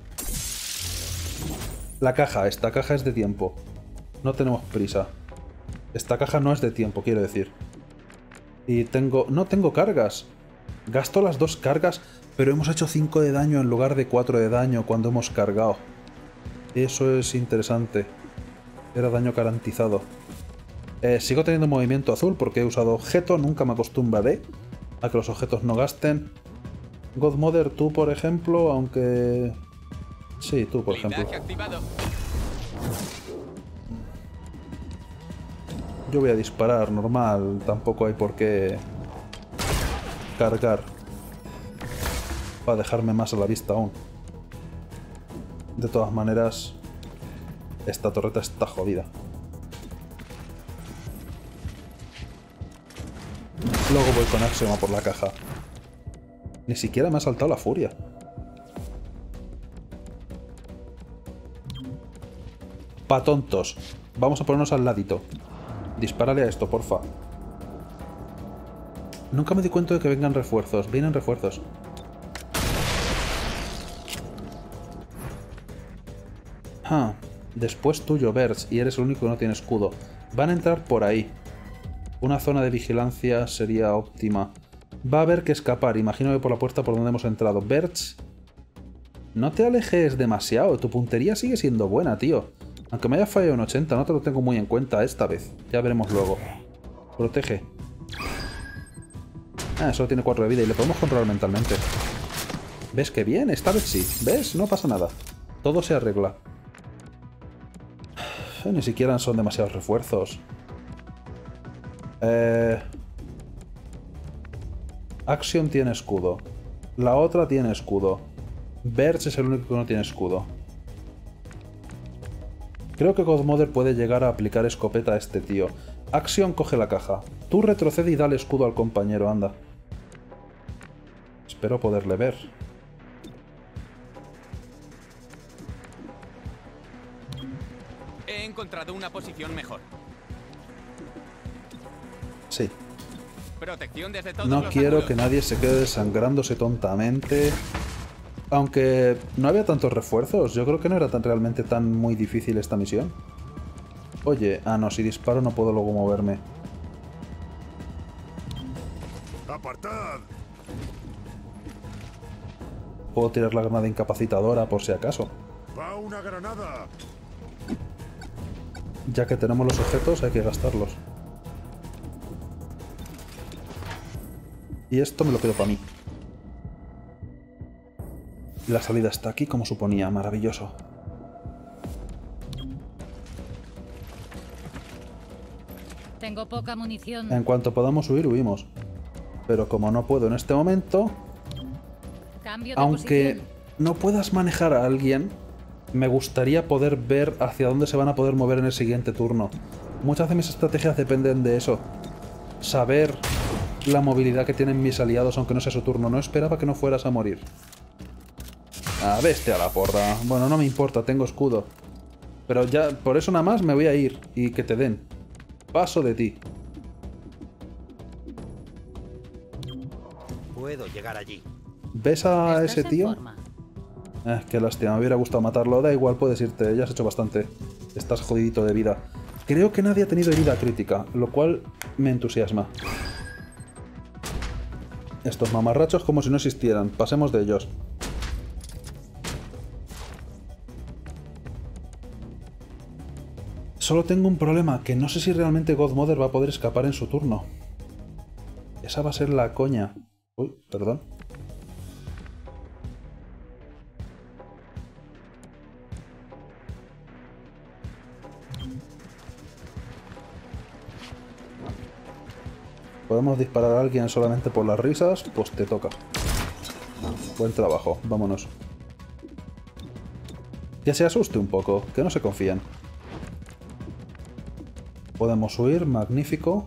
La caja, esta caja es de tiempo. No tenemos prisa. Esta caja no es de tiempo, quiero decir. Y tengo... no tengo cargas. Gasto las dos cargas, pero hemos hecho cinco de daño en lugar de cuatro de daño cuando hemos cargado. Eso es interesante. Era daño garantizado. Eh, sigo teniendo movimiento azul porque he usado objeto. Nunca me acostumbraré a que los objetos no gasten. Godmother, tú por ejemplo, aunque... sí, tú por ejemplo. Yo voy a disparar normal. Tampoco hay por qué cargar para dejarme más a la vista aún. De todas maneras, esta torreta está jodida. Luego voy con Axiom a por la caja. Ni siquiera me ha saltado la furia. Pa' tontos. Vamos a ponernos al ladito. Dispárale a esto, porfa. Nunca me di cuenta de que vengan refuerzos. Vienen refuerzos. Ah, después tuyo, Bertz, y eres el único que no tiene escudo. Van a entrar por ahí. Una zona de vigilancia sería óptima. Va a haber que escapar, imagino que por la puerta por donde hemos entrado. Bertz, no te alejes demasiado, tu puntería sigue siendo buena, tío. Aunque me haya fallado en ochenta, no te lo tengo muy en cuenta esta vez. Ya veremos luego. Protege. Ah, solo tiene cuatro de vida y le podemos controlar mentalmente. ¿Ves qué bien? Esta vez sí. ¿Ves? No pasa nada. Todo se arregla. Ni siquiera son demasiados refuerzos. Eh... Axiom tiene escudo. La otra tiene escudo. Bertz es el único que no tiene escudo. Creo que Godmother puede llegar a aplicar escopeta a este tío. Axiom coge la caja. Tú retrocede y dale escudo al compañero, anda. Espero poderle ver. He encontrado una posición mejor. Sí. Protección desde todos No los quiero ángulos. que nadie se quede desangrándose tontamente. Aunque no había tantos refuerzos, yo creo que no era tan realmente tan muy difícil esta misión. Oye, ah no, si disparo no puedo luego moverme. ¡Apartad! Puedo tirar la granada incapacitadora por si acaso. ¡Va una granada! Ya que tenemos los objetos hay que gastarlos. Y esto me lo quedo para mí. Y la salida está aquí como suponía, maravilloso. Tengo poca munición. En cuanto podamos huir, huimos. Pero como no puedo en este momento, Cambio de aunque posición. no puedas manejar a alguien, me gustaría poder ver hacia dónde se van a poder mover en el siguiente turno. Muchas de mis estrategias dependen de eso. Saber la movilidad que tienen mis aliados, aunque no sea su turno. No esperaba que no fueras a morir. Ah, vete a la porra. Bueno, no me importa, tengo escudo. Pero ya, por eso nada más me voy a ir. Y que te den. Paso de ti. Puedo llegar allí. ¿Ves a ¿Estás ese en tío? forma? Eh, qué lástima, me hubiera gustado matarlo. Da igual, puedes irte, ya has hecho bastante. Estás jodidito de vida. Creo que nadie ha tenido herida crítica, lo cual me entusiasma. Estos mamarrachos como si no existieran. Pasemos de ellos. Solo tengo un problema, que no sé si realmente Godmother va a poder escapar en su turno. Esa va a ser la coña. Uy, perdón. ¿Podemos disparar a alguien solamente por las risas? Pues te toca. Buen trabajo, vámonos. Que se asuste un poco, que no se confíen. Podemos huir, magnífico.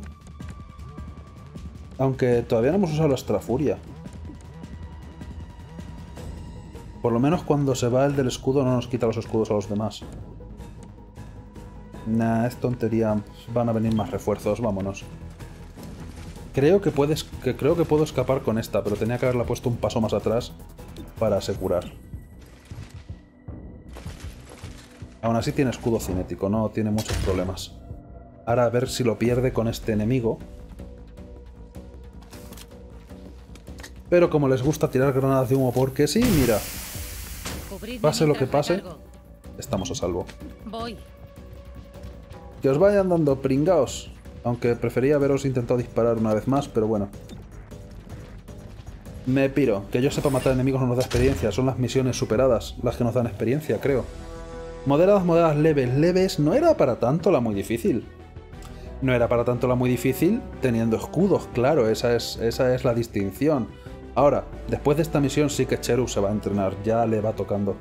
Aunque todavía no hemos usado la extrafuria. Por lo menos cuando se va el del escudo no nos quita los escudos a los demás. Nah, es tontería. Van a venir más refuerzos, vámonos. Creo que puedes, que creo que puedo escapar con esta, pero tenía que haberla puesto un paso más atrás para asegurar. Aún así tiene escudo cinético, no tiene muchos problemas. Ahora a ver si lo pierde con este enemigo. Pero como les gusta tirar granadas de humo porque sí, mira. Pase lo que pase, estamos a salvo. Voy. Que os vayan dando pringaos. Aunque prefería haberos intentado disparar una vez más, pero bueno. Me piro. Que yo sepa matar enemigos no nos da experiencia. Son las misiones superadas las que nos dan experiencia, creo. Moderadas, moderadas, leves. Leves no era para tanto la muy difícil. No era para tanto la muy difícil teniendo escudos, claro. Esa es, esa es la distinción. Ahora, después de esta misión sí que Cherub se va a entrenar. Ya le va tocando.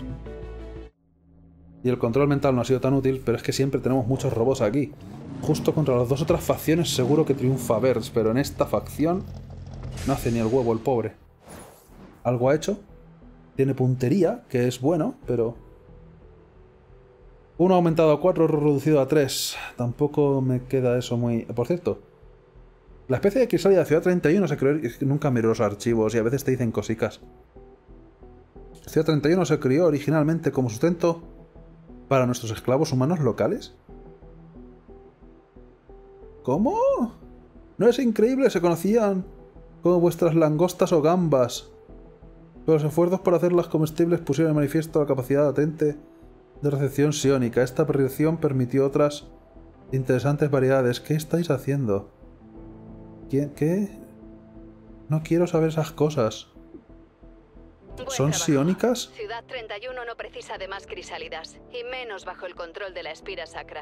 Y el control mental no ha sido tan útil, pero es que siempre tenemos muchos robots aquí. Justo contra las dos otras facciones seguro que triunfa Vers, pero en esta facción no hace ni el huevo el pobre. ¿Algo ha hecho? Tiene puntería, que es bueno, pero... uno aumentado a cuatro, reducido a tres. Tampoco me queda eso muy... Por cierto, la especie de crisálida de Ciudad treinta y uno se creó... Es que nunca miro los archivos y a veces te dicen cosicas. Ciudad treinta y uno se crió originalmente como sustento para nuestros esclavos humanos locales. ¿Cómo? ¿No es increíble? Se conocían como vuestras langostas o gambas. Pero los esfuerzos por hacerlas comestibles pusieron en manifiesto la capacidad latente de recepción psiónica. Esta aparición permitió otras interesantes variedades. ¿Qué estáis haciendo? ¿Qué? ¿Qué? No quiero saber esas cosas. Buen ¿Son trabajo. psiónicas? Ciudad treinta y uno no precisa de más crisálidas, y menos bajo el control de la Espira Sacra.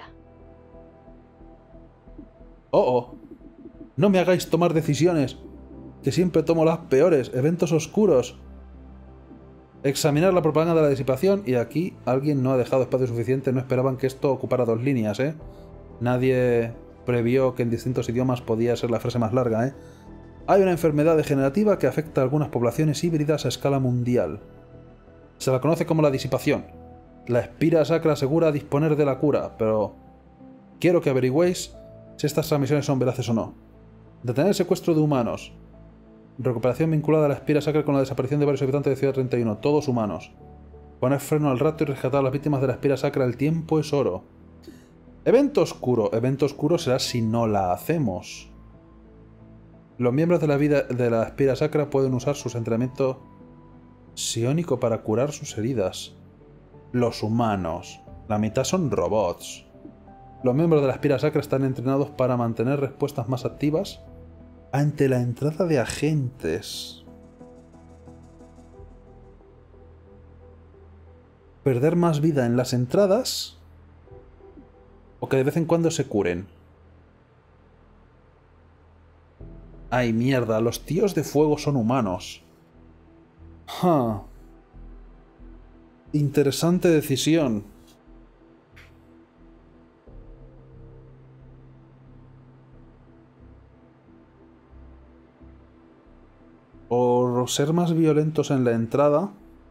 Oh, oh. No me hagáis tomar decisiones, que siempre tomo las peores. Eventos oscuros. Examinar la propaganda de la disipación, y aquí alguien no ha dejado espacio suficiente. No esperaban que esto ocupara dos líneas, ¿eh? Nadie previó que en distintos idiomas podía ser la frase más larga, ¿eh? Hay una enfermedad degenerativa que afecta a algunas poblaciones híbridas a escala mundial. Se la conoce como la disipación. La Espira Sacra asegura disponer de la cura, pero quiero que averigüéis si estas transmisiones son veraces o no. Detener el secuestro de humanos. Recuperación vinculada a la Espira Sacra con la desaparición de varios habitantes de Ciudad treinta y uno, todos humanos. Poner freno al rato y rescatar a las víctimas de la Espira Sacra. El tiempo es oro. Evento oscuro. Evento oscuro será si no la hacemos. Los miembros de la vida de la Espira Sacra pueden usar su entrenamiento psiónico para curar sus heridas. Los humanos. La mitad son robots. Los miembros de la Espira Sacra están entrenados para mantener respuestas más activas ante la entrada de agentes. Perder más vida en las entradas o que de vez en cuando se curen. Ay, mierda, los tíos de fuego son humanos. Huh. Interesante decisión. O ser más violentos en la entrada.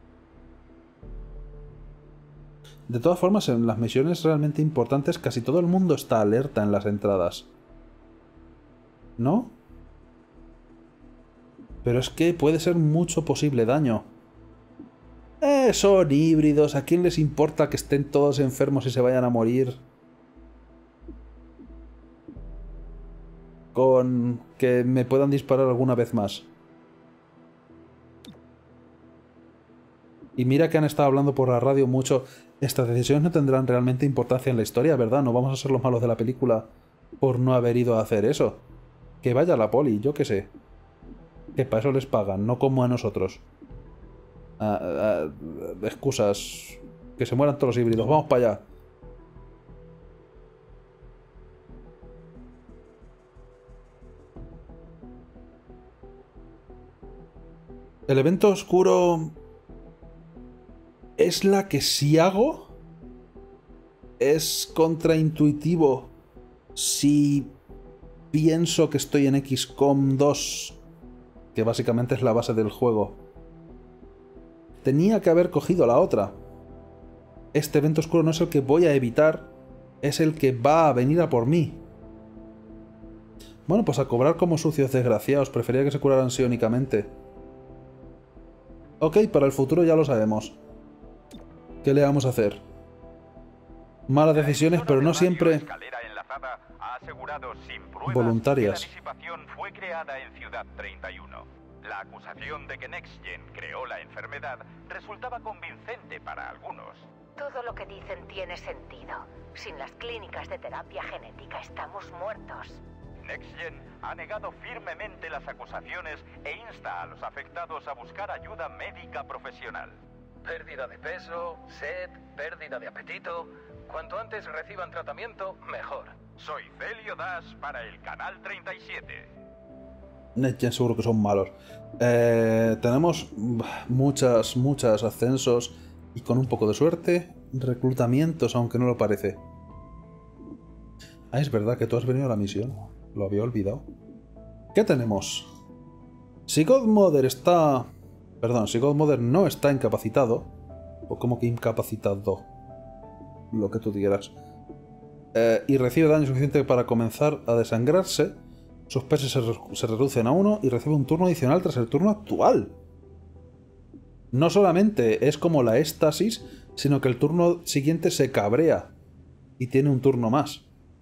De todas formas, en las misiones realmente importantes casi todo el mundo está alerta en las entradas. ¿No? Pero es que puede ser mucho posible daño. Eh, son híbridos. ¿A quién les importa que estén todos enfermos y se vayan a morir? Con que me puedan disparar alguna vez más. Y mira que han estado hablando por la radio mucho. Estas decisiones no tendrán realmente importancia en la historia, ¿verdad? No vamos a ser los malos de la película por no haber ido a hacer eso. Que vaya la poli, yo qué sé. Que para eso les pagan, no como a nosotros. Ah, ah, excusas. Que se mueran todos los híbridos. Vamos para allá. El evento oscuro es la que si hago. Es contraintuitivo si pienso que estoy en equis com dos, que básicamente es la base del juego. Tenía que haber cogido la otra. Este evento oscuro no es el que voy a evitar, es el que va a venir a por mí. Bueno, pues a cobrar como sucios desgraciados. Prefería que se curaran psiónicamente. Ok, para el futuro ya lo sabemos. ¿Qué le vamos a hacer? Malas decisiones, pero no siempre voluntarias. La disipación fue creada en Ciudad treinta y uno. La acusación de que NextGen creó la enfermedad resultaba convincente para algunos. Todo lo que dicen tiene sentido. Sin las clínicas de terapia genética estamos muertos. NextGen ha negado firmemente las acusaciones e insta a los afectados a buscar ayuda médica profesional. Pérdida de peso, sed, pérdida de apetito. Cuanto antes reciban tratamiento, mejor. Soy Celio Dash para el Canal treinta y siete. NextGen seguro que son malos. Eh, tenemos muchas, muchos ascensos y con un poco de suerte, reclutamientos, aunque no lo parece. Ah, es verdad que tú has venido a la misión. Lo había olvidado. ¿Qué tenemos? Si Godmother está... Perdón, si Godmother no está incapacitado, o como que incapacitado, lo que tú quieras, eh, y recibe daño suficiente para comenzar a desangrarse, sus pesos se, re se reducen a uno y recibe un turno adicional tras el turno actual. No solamente es como la éstasis, sino que el turno siguiente se cabrea y tiene un turno más.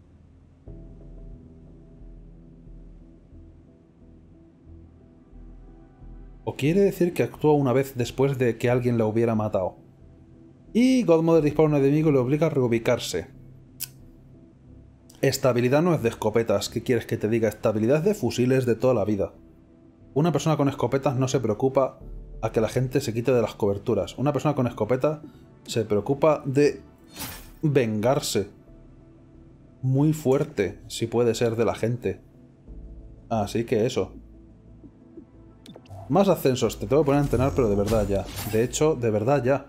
¿O quiere decir que actúa una vez después de que alguien la hubiera matado? Y Godmother dispara a un enemigo y le obliga a reubicarse. Estabilidad no es de escopetas. ¿Qué quieres que te diga? Estabilidad es de fusiles de toda la vida. Una persona con escopetas no se preocupa a que la gente se quite de las coberturas. Una persona con escopeta se preocupa de vengarse. Muy fuerte, si puede ser, de la gente. Así que eso. Más ascensos. Te tengo que poner a entrenar, pero de verdad ya. De hecho, de verdad ya.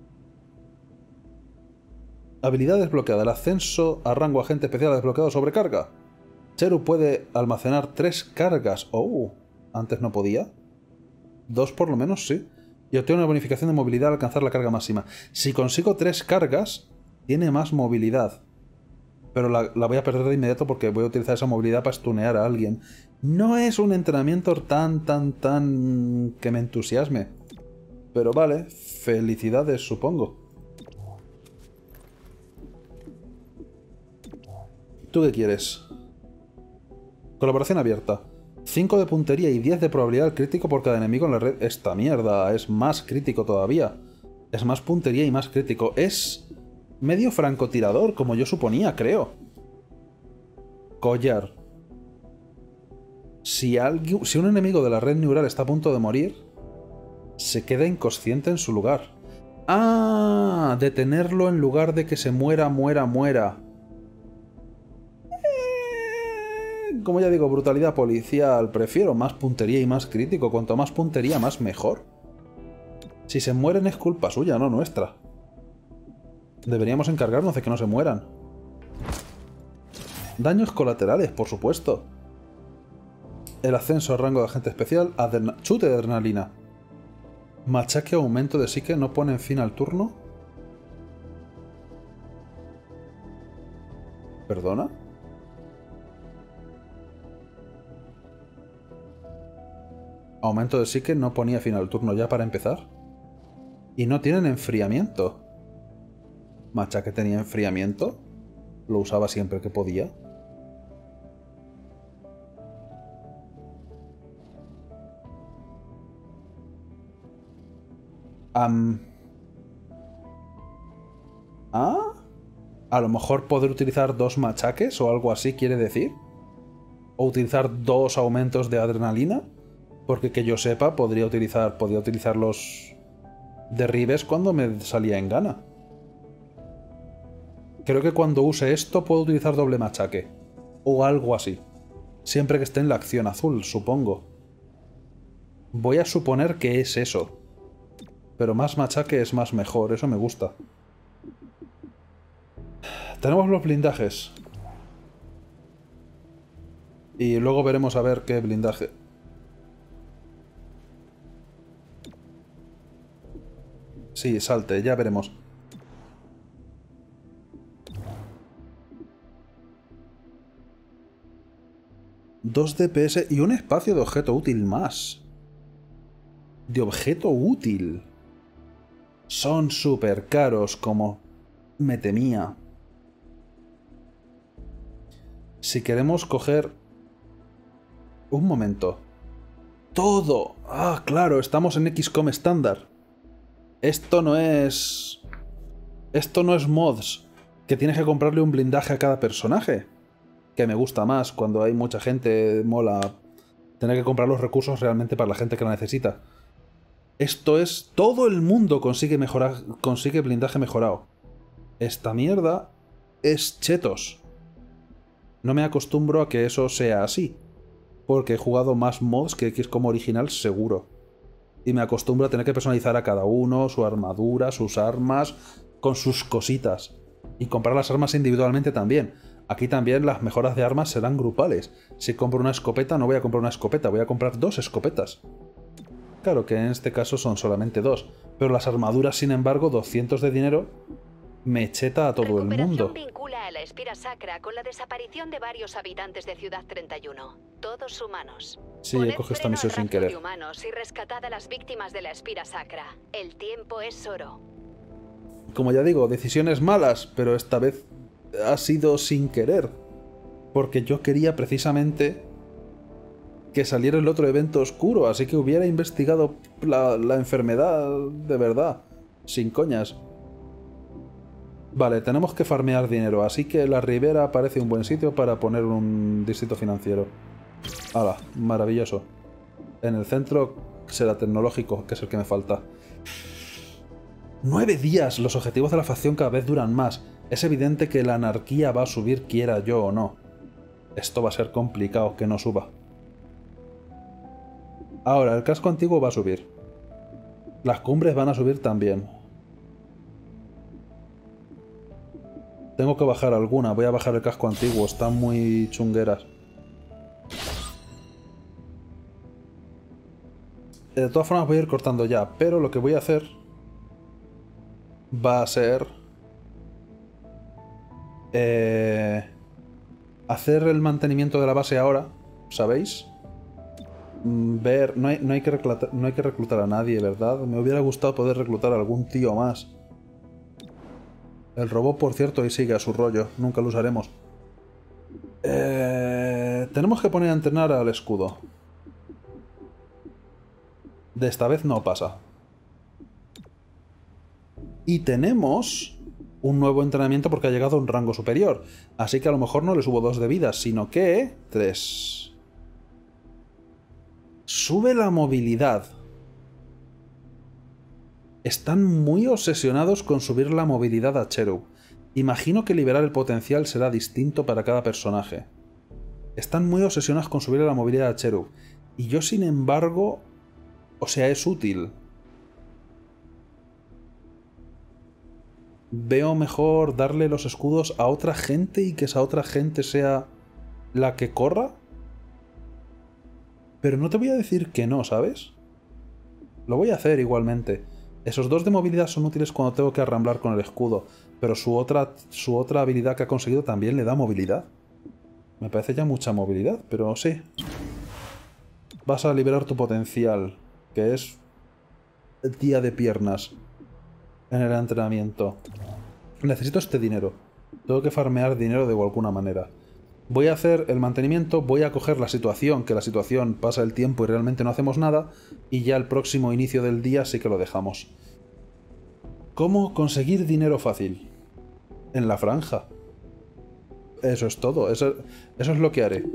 Habilidad desbloqueada. El ascenso a rango agente especial desbloqueado sobrecarga. Cheru puede almacenar tres cargas. Oh, antes no podía. Dos por lo menos, sí. Y obtiene una bonificación de movilidad al alcanzar la carga máxima. Si consigo tres cargas, tiene más movilidad. Pero la, la voy a perder de inmediato porque voy a utilizar esa movilidad para stunear a alguien. No es un entrenamiento tan, tan, tan... que me entusiasme. Pero vale, felicidades, supongo. ¿Tú qué quieres? Colaboración abierta. cinco de puntería y diez de probabilidad crítico por cada enemigo en la red. Esta mierda es más crítico todavía. Es más puntería y más crítico. Es medio francotirador, como yo suponía, creo. Collar. Si, alguien, si un enemigo de la red neural está a punto de morir, se queda inconsciente en su lugar. ¡Ah! Detenerlo en lugar de que se muera, muera, muera. Eh, como ya digo, brutalidad policial. Prefiero más puntería y más crítico. Cuanto más puntería, más mejor. Si se mueren es culpa suya, no nuestra. Deberíamos encargarnos de que no se mueran. Daños colaterales, por supuesto. El ascenso a rango de agente especial. Chute de adrenalina. Machaque o aumento de psique no ponen fin al turno. ¿Perdona? Aumento de psique no ponía fin al turno ya para empezar. Y no tienen enfriamiento. Machaque tenía enfriamiento. Lo usaba siempre que podía. Um, ¿Ah? A lo mejor poder utilizar dos machaques o algo así, quiere decir. O utilizar dos aumentos de adrenalina. Porque que yo sepa, podría utilizar, podría utilizar los derribes cuando me salía en gana. Creo que cuando use esto puedo utilizar doble machaque. O algo así. Siempre que esté en la acción azul, supongo. Voy a suponer que es eso. Pero más machaque es más mejor, eso me gusta. Tenemos los blindajes. Y luego veremos a ver qué blindaje. Sí, salte, ya veremos. dos D P S y un espacio de objeto útil más. De objeto útil. Son súper caros, como me temía. Si queremos coger... Un momento. ¡Todo! Ah, claro, estamos en equis com estándar. Esto no es... Esto no es mods, que tienes que comprarle un blindaje a cada personaje. Que me gusta más cuando hay mucha gente, mola tener que comprar los recursos realmente para la gente que la necesita. Esto es... Todo el mundo consigue mejorar, consigue blindaje mejorado. Esta mierda es chetos. No me acostumbro a que eso sea así, porque he jugado más mods que equis com original seguro. Y me acostumbro a tener que personalizar a cada uno, su armadura, sus armas, con sus cositas. Y comprar las armas individualmente también. Aquí también las mejoras de armas serán grupales. Si compro una escopeta, no voy a comprar una escopeta, voy a comprar dos escopetas. Claro que en este caso son solamente dos, pero las armaduras, sin embargo, doscientos de dinero, me cheta a todo el mundo. Vincula a la Espira Sacra con la desaparición de varios habitantes de Ciudad treinta y uno, todos humanos. Sí, he cogido esta misión sin querer. Humanos y rescatad a las víctimas de la Espira Sacra. El tiempo es oro. Como ya digo, decisiones malas, pero esta vez ha sido sin querer, porque yo quería precisamente que saliera el otro evento oscuro, así que hubiera investigado la, la enfermedad de verdad, sin coñas. Vale, tenemos que farmear dinero, así que la Ribera parece un buen sitio para poner un distrito financiero. ¡Hala! Maravilloso. En el centro será tecnológico, que es el que me falta. ¡Nueve días! Los objetivos de la facción cada vez duran más. Es evidente que la anarquía va a subir quiera yo o no. Esto va a ser complicado que no suba. Ahora, el casco antiguo va a subir. Las cumbres van a subir también. Tengo que bajar alguna. Voy a bajar el casco antiguo. Están muy chungueras. De todas formas voy a ir cortando ya. Pero lo que voy a hacer va a ser... Eh, hacer el mantenimiento de la base ahora. ¿Sabéis? Ver... No hay, no hay que reclutar, no hay que reclutar a nadie, ¿verdad? Me hubiera gustado poder reclutar a algún tío más. El robot, por cierto, ahí sigue a su rollo. Nunca lo usaremos. Eh, tenemos que poner a entrenar al escudo. De esta vez no pasa. Y tenemos un nuevo entrenamiento porque ha llegado a un rango superior. Así que a lo mejor no le subo dos de vida, sino que... tres. Sube la movilidad. Están muy obsesionados con subir la movilidad a Cherub. Imagino que liberar el potencial será distinto para cada personaje. Están muy obsesionados con subir la movilidad a Cherub. Y yo, sin embargo... O sea, es útil. Veo mejor darle los escudos a otra gente y que esa otra gente sea la que corra. Pero no te voy a decir que no, ¿sabes? Lo voy a hacer igualmente. Esos dos de movilidad son útiles cuando tengo que arramblar con el escudo, pero su otra, su otra habilidad que ha conseguido también le da movilidad. Me parece ya mucha movilidad, pero sí. Vas a liberar tu potencial, que es día de piernas en el entrenamiento. Necesito este dinero. Tengo que farmear dinero de alguna manera. Voy a hacer el mantenimiento, voy a coger la situación, que la situación pasa el tiempo y realmente no hacemos nada, y ya el próximo inicio del día sí que lo dejamos. ¿Cómo conseguir dinero fácil? En la franja. Eso es todo, eso, eso es lo que haré.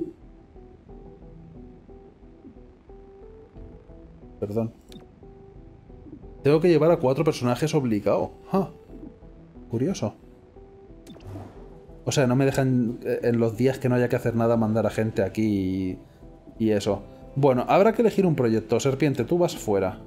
Perdón. Tengo que llevar a cuatro personajes obligado. Ah, curioso. O sea, no me dejan en los días que no haya que hacer nada mandar a gente aquí y, y eso. Bueno, habrá que elegir un proyecto. Serpiente, tú vas fuera.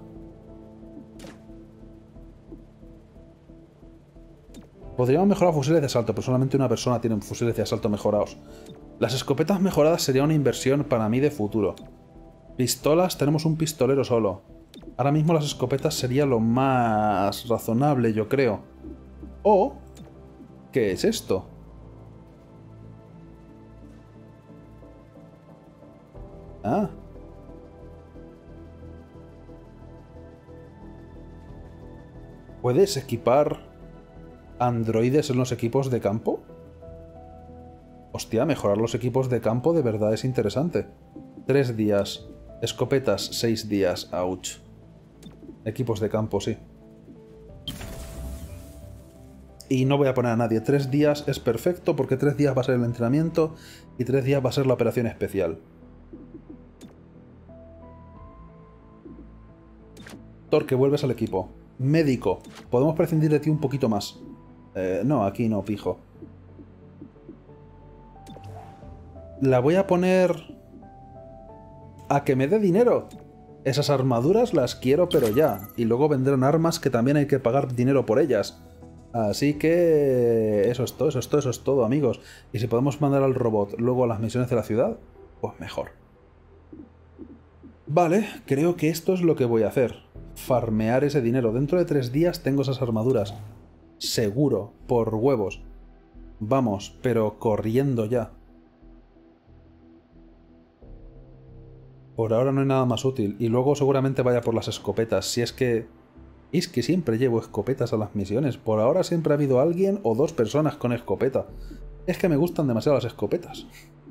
Podríamos mejorar fusiles de asalto, pero solamente una persona tiene fusiles de asalto mejorados. Las escopetas mejoradas sería una inversión para mí de futuro. Pistolas, tenemos un pistolero solo. Ahora mismo las escopetas sería lo más razonable, yo creo. O... ¿qué es esto? Ah. ¿Puedes equipar androides en los equipos de campo? Hostia, mejorar los equipos de campo de verdad es interesante. Tres días. Escopetas, seis días. Ouch. Equipos de campo, sí. Y no voy a poner a nadie. Tres días es perfecto porque tres días va a ser el entrenamiento y tres días va a ser la operación especial. Torque, vuelves al equipo. Médico. Podemos prescindir de ti un poquito más. Eh, no, aquí no, fijo. La voy a poner... a que me dé dinero. Esas armaduras las quiero pero ya. Y luego vendrán armas que también hay que pagar dinero por ellas. Así que... eso es todo, eso es todo, eso es todo, amigos. Y si podemos mandar al robot luego a las misiones de la ciudad, pues mejor. Vale, creo que esto es lo que voy a hacer. Farmear ese dinero. Dentro de tres días tengo esas armaduras. Seguro, por huevos. Vamos, pero corriendo ya. Por ahora no hay nada más útil. Y luego seguramente vaya por las escopetas. Si es que... es que siempre llevo escopetas a las misiones. Por ahora siempre ha habido alguien o dos personas con escopeta. Es que me gustan demasiado las escopetas.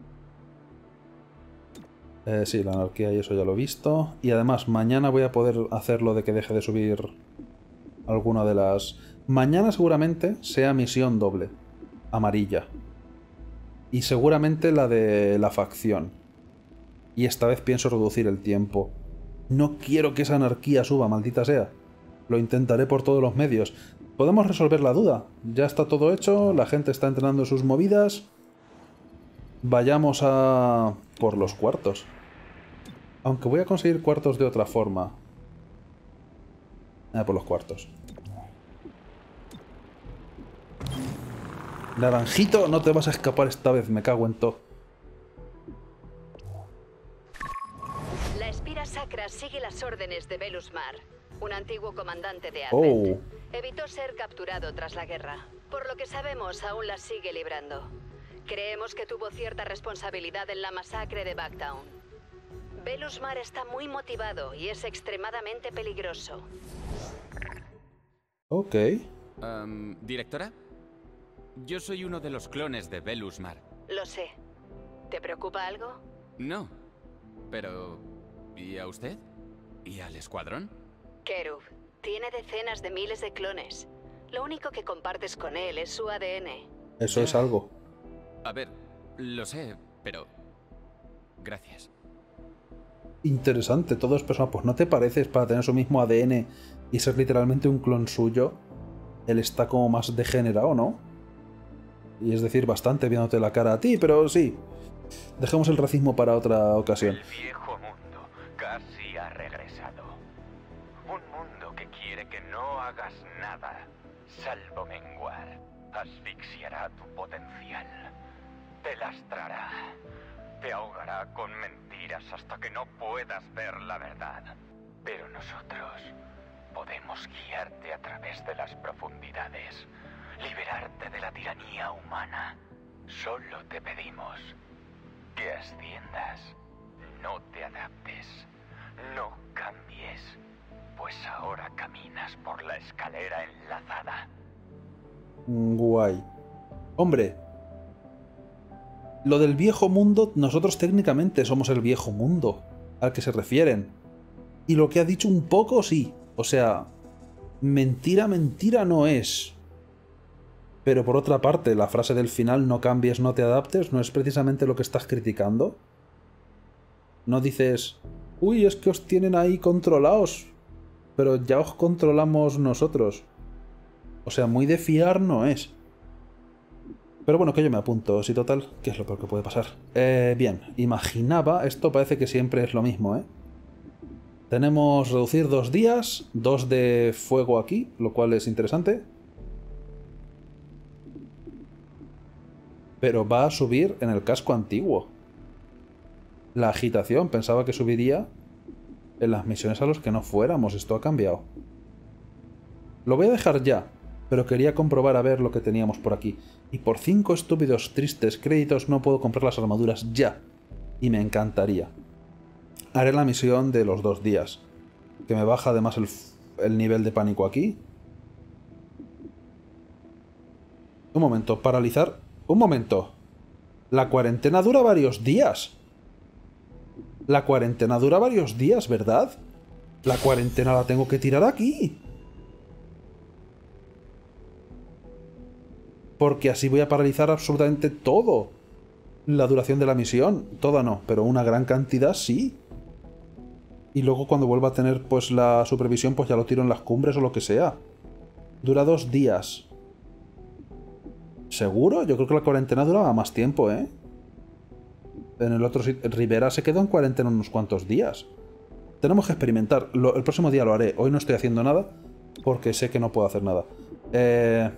Eh, sí, la anarquía y eso ya lo he visto. Y además, mañana voy a poder hacer lo de que deje de subir alguna de las... Mañana seguramente sea misión doble. Amarilla. Y seguramente la de la facción. Y esta vez pienso reducir el tiempo. No quiero que esa anarquía suba, maldita sea. Lo intentaré por todos los medios. Podemos resolver la duda. Ya está todo hecho, la gente está entrenando sus movidas. Vayamos a... por los cuartos. Aunque voy a conseguir cuartos de otra forma. Ah, por los cuartos. Naranjito, no te vas a escapar esta vez, me cago en todo. La Espira Sacra sigue las órdenes de Velusmar, un antiguo comandante de Advent. Oh. Evitó ser capturado tras la guerra. Por lo que sabemos, aún la sigue librando. Creemos que tuvo cierta responsabilidad en la masacre de Bucktown. Velusmar está muy motivado y es extremadamente peligroso. Ok. Um, ¿Directora? Yo soy uno de los clones de Velusmar. Lo sé. ¿Te preocupa algo? No. Pero... ¿y a usted? ¿Y al escuadrón? Kerub, tiene decenas de miles de clones. Lo único que compartes con él es su A D N. Eso es algo. A ver, lo sé, pero... gracias. Interesante, todo es personal. Pues ¿no te pareces para tener su mismo A D N y ser literalmente un clon suyo? Él está como más degenerado, ¿no? Y es decir, bastante viéndote la cara a ti, pero sí. Dejemos el racismo para otra ocasión. El viejo mundo casi ha regresado. Un mundo que quiere que no hagas nada, salvo menguar. Asfixiará tu potencial. Te lastrará. Te ahogará con mentiras hasta que no puedas ver la verdad. Pero nosotros podemos guiarte a través de las profundidades. Liberarte de la tiranía humana. Solo te pedimos que asciendas. No te adaptes. No cambies. Pues ahora caminas por la escalera enlazada. Guay. Hombre. Lo del viejo mundo, nosotros técnicamente somos el viejo mundo al que se refieren. Y lo que ha dicho un poco, sí. O sea, mentira, mentira no es. Pero por otra parte, la frase del final, no cambies, no te adaptes, ¿no es precisamente lo que estás criticando? No dices, uy, es que os tienen ahí controlados, pero ya os controlamos nosotros. O sea, muy de fiar no es. Pero bueno, que yo me apunto, si total, ¿qué es lo peor que puede pasar? Eh, bien, imaginaba, esto parece que siempre es lo mismo, ¿eh? Tenemos reducir dos días, dos de fuego aquí, lo cual es interesante. Pero va a subir en el casco antiguo. La agitación, pensaba que subiría en las misiones a los que no fuéramos. Esto ha cambiado. Lo voy a dejar ya, pero quería comprobar a ver lo que teníamos por aquí. Y por cinco estúpidos, tristes créditos no puedo comprar las armaduras ya. Y me encantaría. Haré la misión de los dos días, que me baja además el, el nivel de pánico aquí. Un momento, paralizar. Un momento. La cuarentena dura varios días. La cuarentena dura varios días, ¿verdad? La cuarentena la tengo que tirar aquí. Porque así voy a paralizar absolutamente todo. La duración de la misión. Toda no, pero una gran cantidad sí. Y luego cuando vuelva a tener pues la supervisión, pues ya lo tiro en las cumbres o lo que sea. Dura dos días. ¿Seguro? Yo creo que la cuarentena duraba más tiempo, ¿eh? En el otro sitio... Rivera se quedó en cuarentena unos cuantos días. Tenemos que experimentar. Lo, el próximo día lo haré. Hoy no estoy haciendo nada porque sé que no puedo hacer nada. Eh...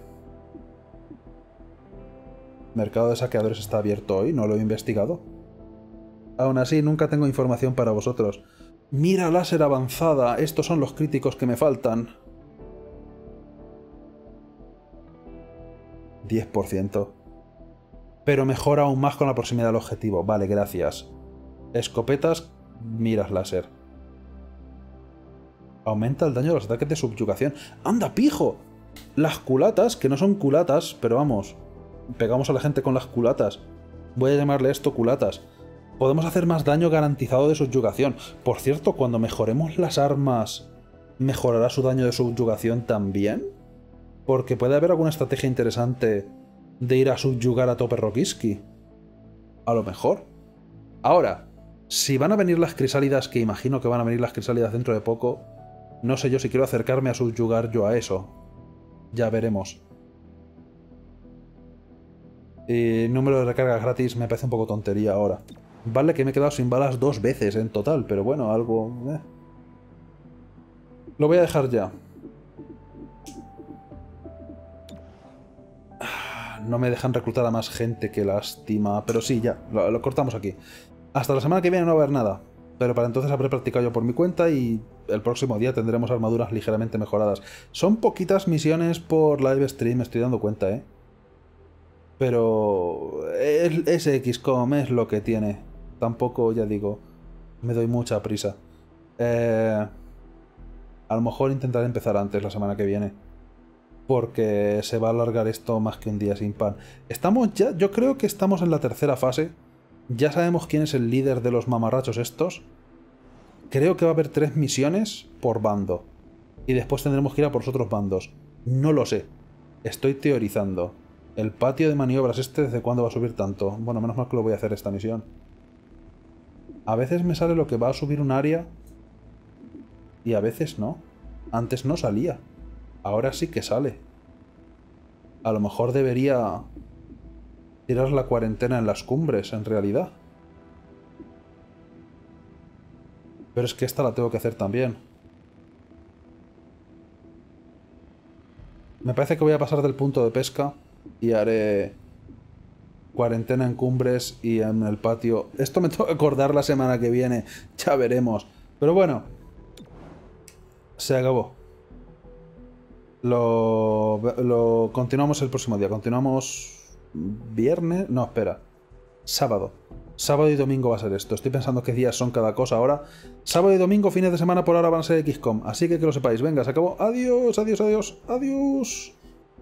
Mercado de saqueadores está abierto hoy. No lo he investigado. Aún así, nunca tengo información para vosotros. Mira láser avanzada. Estos son los críticos que me faltan. diez por ciento. Pero mejora aún más con la proximidad del objetivo. Vale, gracias. Escopetas, miras láser. Aumenta el daño de los ataques de subyugación. ¡Anda, pijo! Las culatas, que no son culatas, pero vamos, pegamos a la gente con las culatas. Voy a llamarle esto culatas. Podemos hacer más daño garantizado de subyugación. Por cierto, cuando mejoremos las armas, ¿mejorará su daño de subyugación también? Porque puede haber alguna estrategia interesante de ir a subyugar a Tope Rokiski. A lo mejor. Ahora, si van a venir las crisálidas, que imagino que van a venir las crisálidas dentro de poco, no sé yo si quiero acercarme a subyugar yo a eso. Ya veremos. Y número de recargas gratis me parece un poco tontería ahora. Vale que me he quedado sin balas dos veces en total, pero bueno, algo... Eh. Lo voy a dejar ya. No me dejan reclutar a más gente, que lástima. Pero sí, ya, lo, lo cortamos aquí. Hasta la semana que viene no va a haber nada. Pero para entonces habré practicado yo por mi cuenta y el próximo día tendremos armaduras ligeramente mejoradas. Son poquitas misiones por live stream, me estoy dando cuenta, ¿eh? Pero ese equis com es lo que tiene. Tampoco, ya digo, me doy mucha prisa. Eh, a lo mejor intentaré empezar antes la semana que viene. Porque se va a alargar esto más que un día sin pan. Estamos ya, yo creo que estamos en la tercera fase. Ya sabemos quién es el líder de los mamarrachos estos. Creo que va a haber tres misiones por bando. Y después tendremos que ir a por los otros bandos. No lo sé. Estoy teorizando. El patio de maniobras este, ¿desde cuándo va a subir tanto? Bueno, menos mal que lo voy a hacer esta misión. A veces me sale lo que va a subir un área. Y a veces no. Antes no salía. Ahora sí que sale. A lo mejor debería tirar la cuarentena en las cumbres, en realidad. Pero es que esta la tengo que hacer también. Me parece que voy a pasar del punto de pesca y haré cuarentena en cumbres y en el patio. Esto me tengo que acordar la semana que viene. Ya veremos. Pero bueno. Se acabó. Lo, lo continuamos el próximo día. Continuamos viernes. No, espera. Sábado. Sábado y domingo va a ser esto. Estoy pensando qué días son cada cosa ahora. Sábado y domingo, fines de semana por ahora van a ser equis com. Así que que lo sepáis. Venga, se acabó. Adiós, adiós, adiós. Adiós.